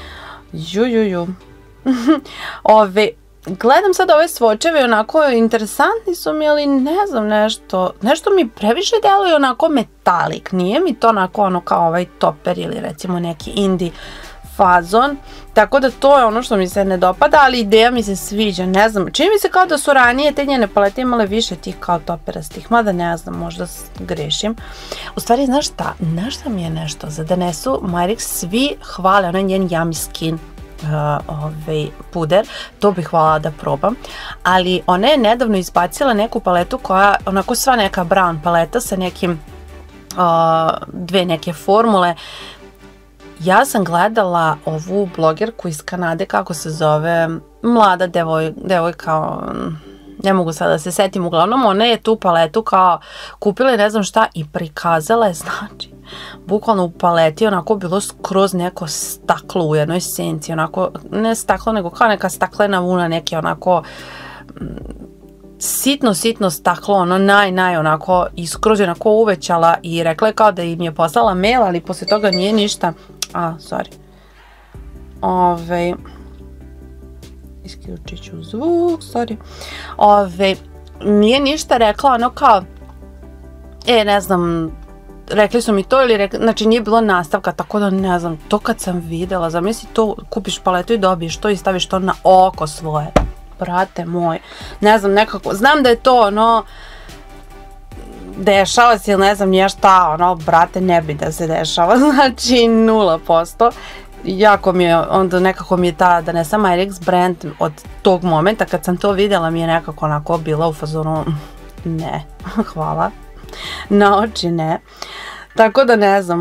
Gledam sad ove svočeve, onako interesantni su mi, ali ne znam, nešto mi previše deluje onako metalik, nije mi to onako ono kao ovaj toper ili recimo neki indie fazon, tako da to je ono što mi se ne dopada, ali ideja mi se sviđa, ne znam, čini mi se kao da su ranije te njene palete imale više tih kao toperastih, mada ne znam, možda grešim. U stvari, znaš šta mi je nešto, za Danessu Myricks svi hvale onaj njen Yummy Skin puder, to bih hvala da probam, ali ona je nedavno izbacila neku paletu koja, onako sva neka brown paleta sa nekim dve neke formule. Ja sam gledala ovu blogerku iz Kanade, kako se zove, mlada devojka, ne mogu sad da se setim, uglavnom ona je tu paletu kao kupila i ne znam šta i prikazala je, znači, bukvalno u paleti onako bilo skroz neko staklo u jednoj senci, onako, ne staklo nego kao neka staklena vuna, neke onako sitno staklo, ono naj onako i skroz je onako uvećala i rekla je kao da im je poslala mail, ali poslije toga nije ništa, isključit ću zvuk, nije ništa rekla, ono kao, ne znam, rekli su mi to ili znači nije bilo nastavka, tako da ne znam, to kad sam videla, zamisli to, kupiš paletu i dobiješ to i staviš to na oko svoje. Brate moj, ne znam, nekako, znam da je to ono, dešava se ili ne znam nije šta, ono, brate, ne bi da se dešava, znači 0%. Jako mi je, onda nekako mi je ta, da ne sam IRX brand od tog momenta kad sam to vidjela mi je nekako onako bila u fazonu, ne, hvala, na oči ne. Tako da ne znam,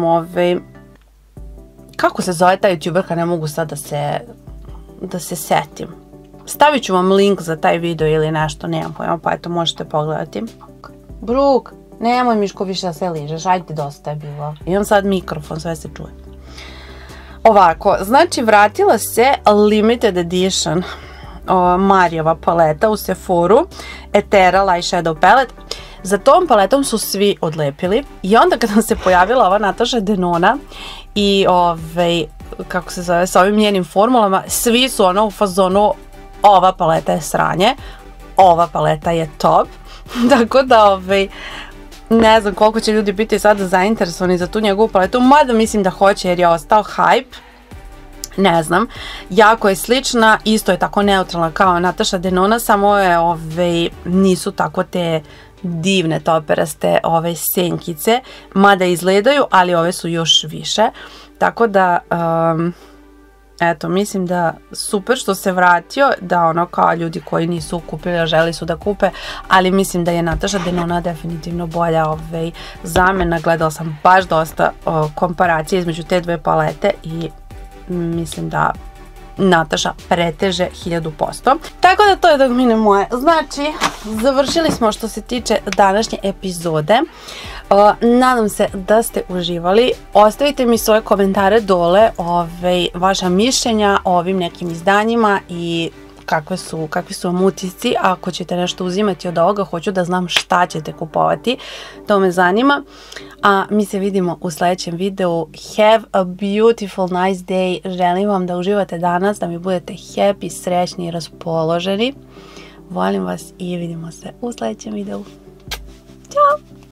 kako se zove ta youtuberka, ne mogu sad da se setim. Stavit ću vam link za taj video ili nešto, nemam pojma, pa eto možete pogledati. Bruk, nemoj Miško više da se ližeš, ajde dosta je bilo. Imam sad mikrofon, sve se čuje. Ovako, znači vratila se limited edition Marijeva paleta u Sephoru, Ethereal Eyeshadow Palette. Za tom paletom su svi odlepili i onda kada se pojavila ova Natasha Denona i kako se zove, sa ovim njenim formulama, svi su ono u fazonu ova paleta je sranje, ova paleta je top. Tako da ne znam koliko će ljudi biti sada zainteresovani za tu njegovu paletu, mada mislim da hoće jer je ostao hype. Ne znam, jako je slična, isto je tako neutralna kao Natasha Denona, samo je nisu tako te divne toperaste senkice, mada izgledaju, ali ove su još više. Tako da, eto, mislim da super što se vratio, da ono kao ljudi koji nisu kupili, a želi su da kupe, ali mislim da je Natasha Denona definitivno bolja zamena. Gledala sam baš dosta komparacije između te dve palete i mislim da Natasha preteže 1000%. Tako da to je dogmine moje. Znači, završili smo što se tiče današnje epizode. Nadam se da ste uživali. Ostavite mi svoje komentare dole, vaša mišljenja o ovim nekim izdanjima i kakvi su vam utisci. Ako ćete nešto uzimati od ovoga, hoću da znam šta ćete kupovati. To me zanima. A mi se vidimo u sljedećem videu. Have a beautiful nice day. Želim vam da uživate danas, da mi budete happy, srećni i raspoloženi. Volim vas i vidimo se u sljedećem videu. Ćao!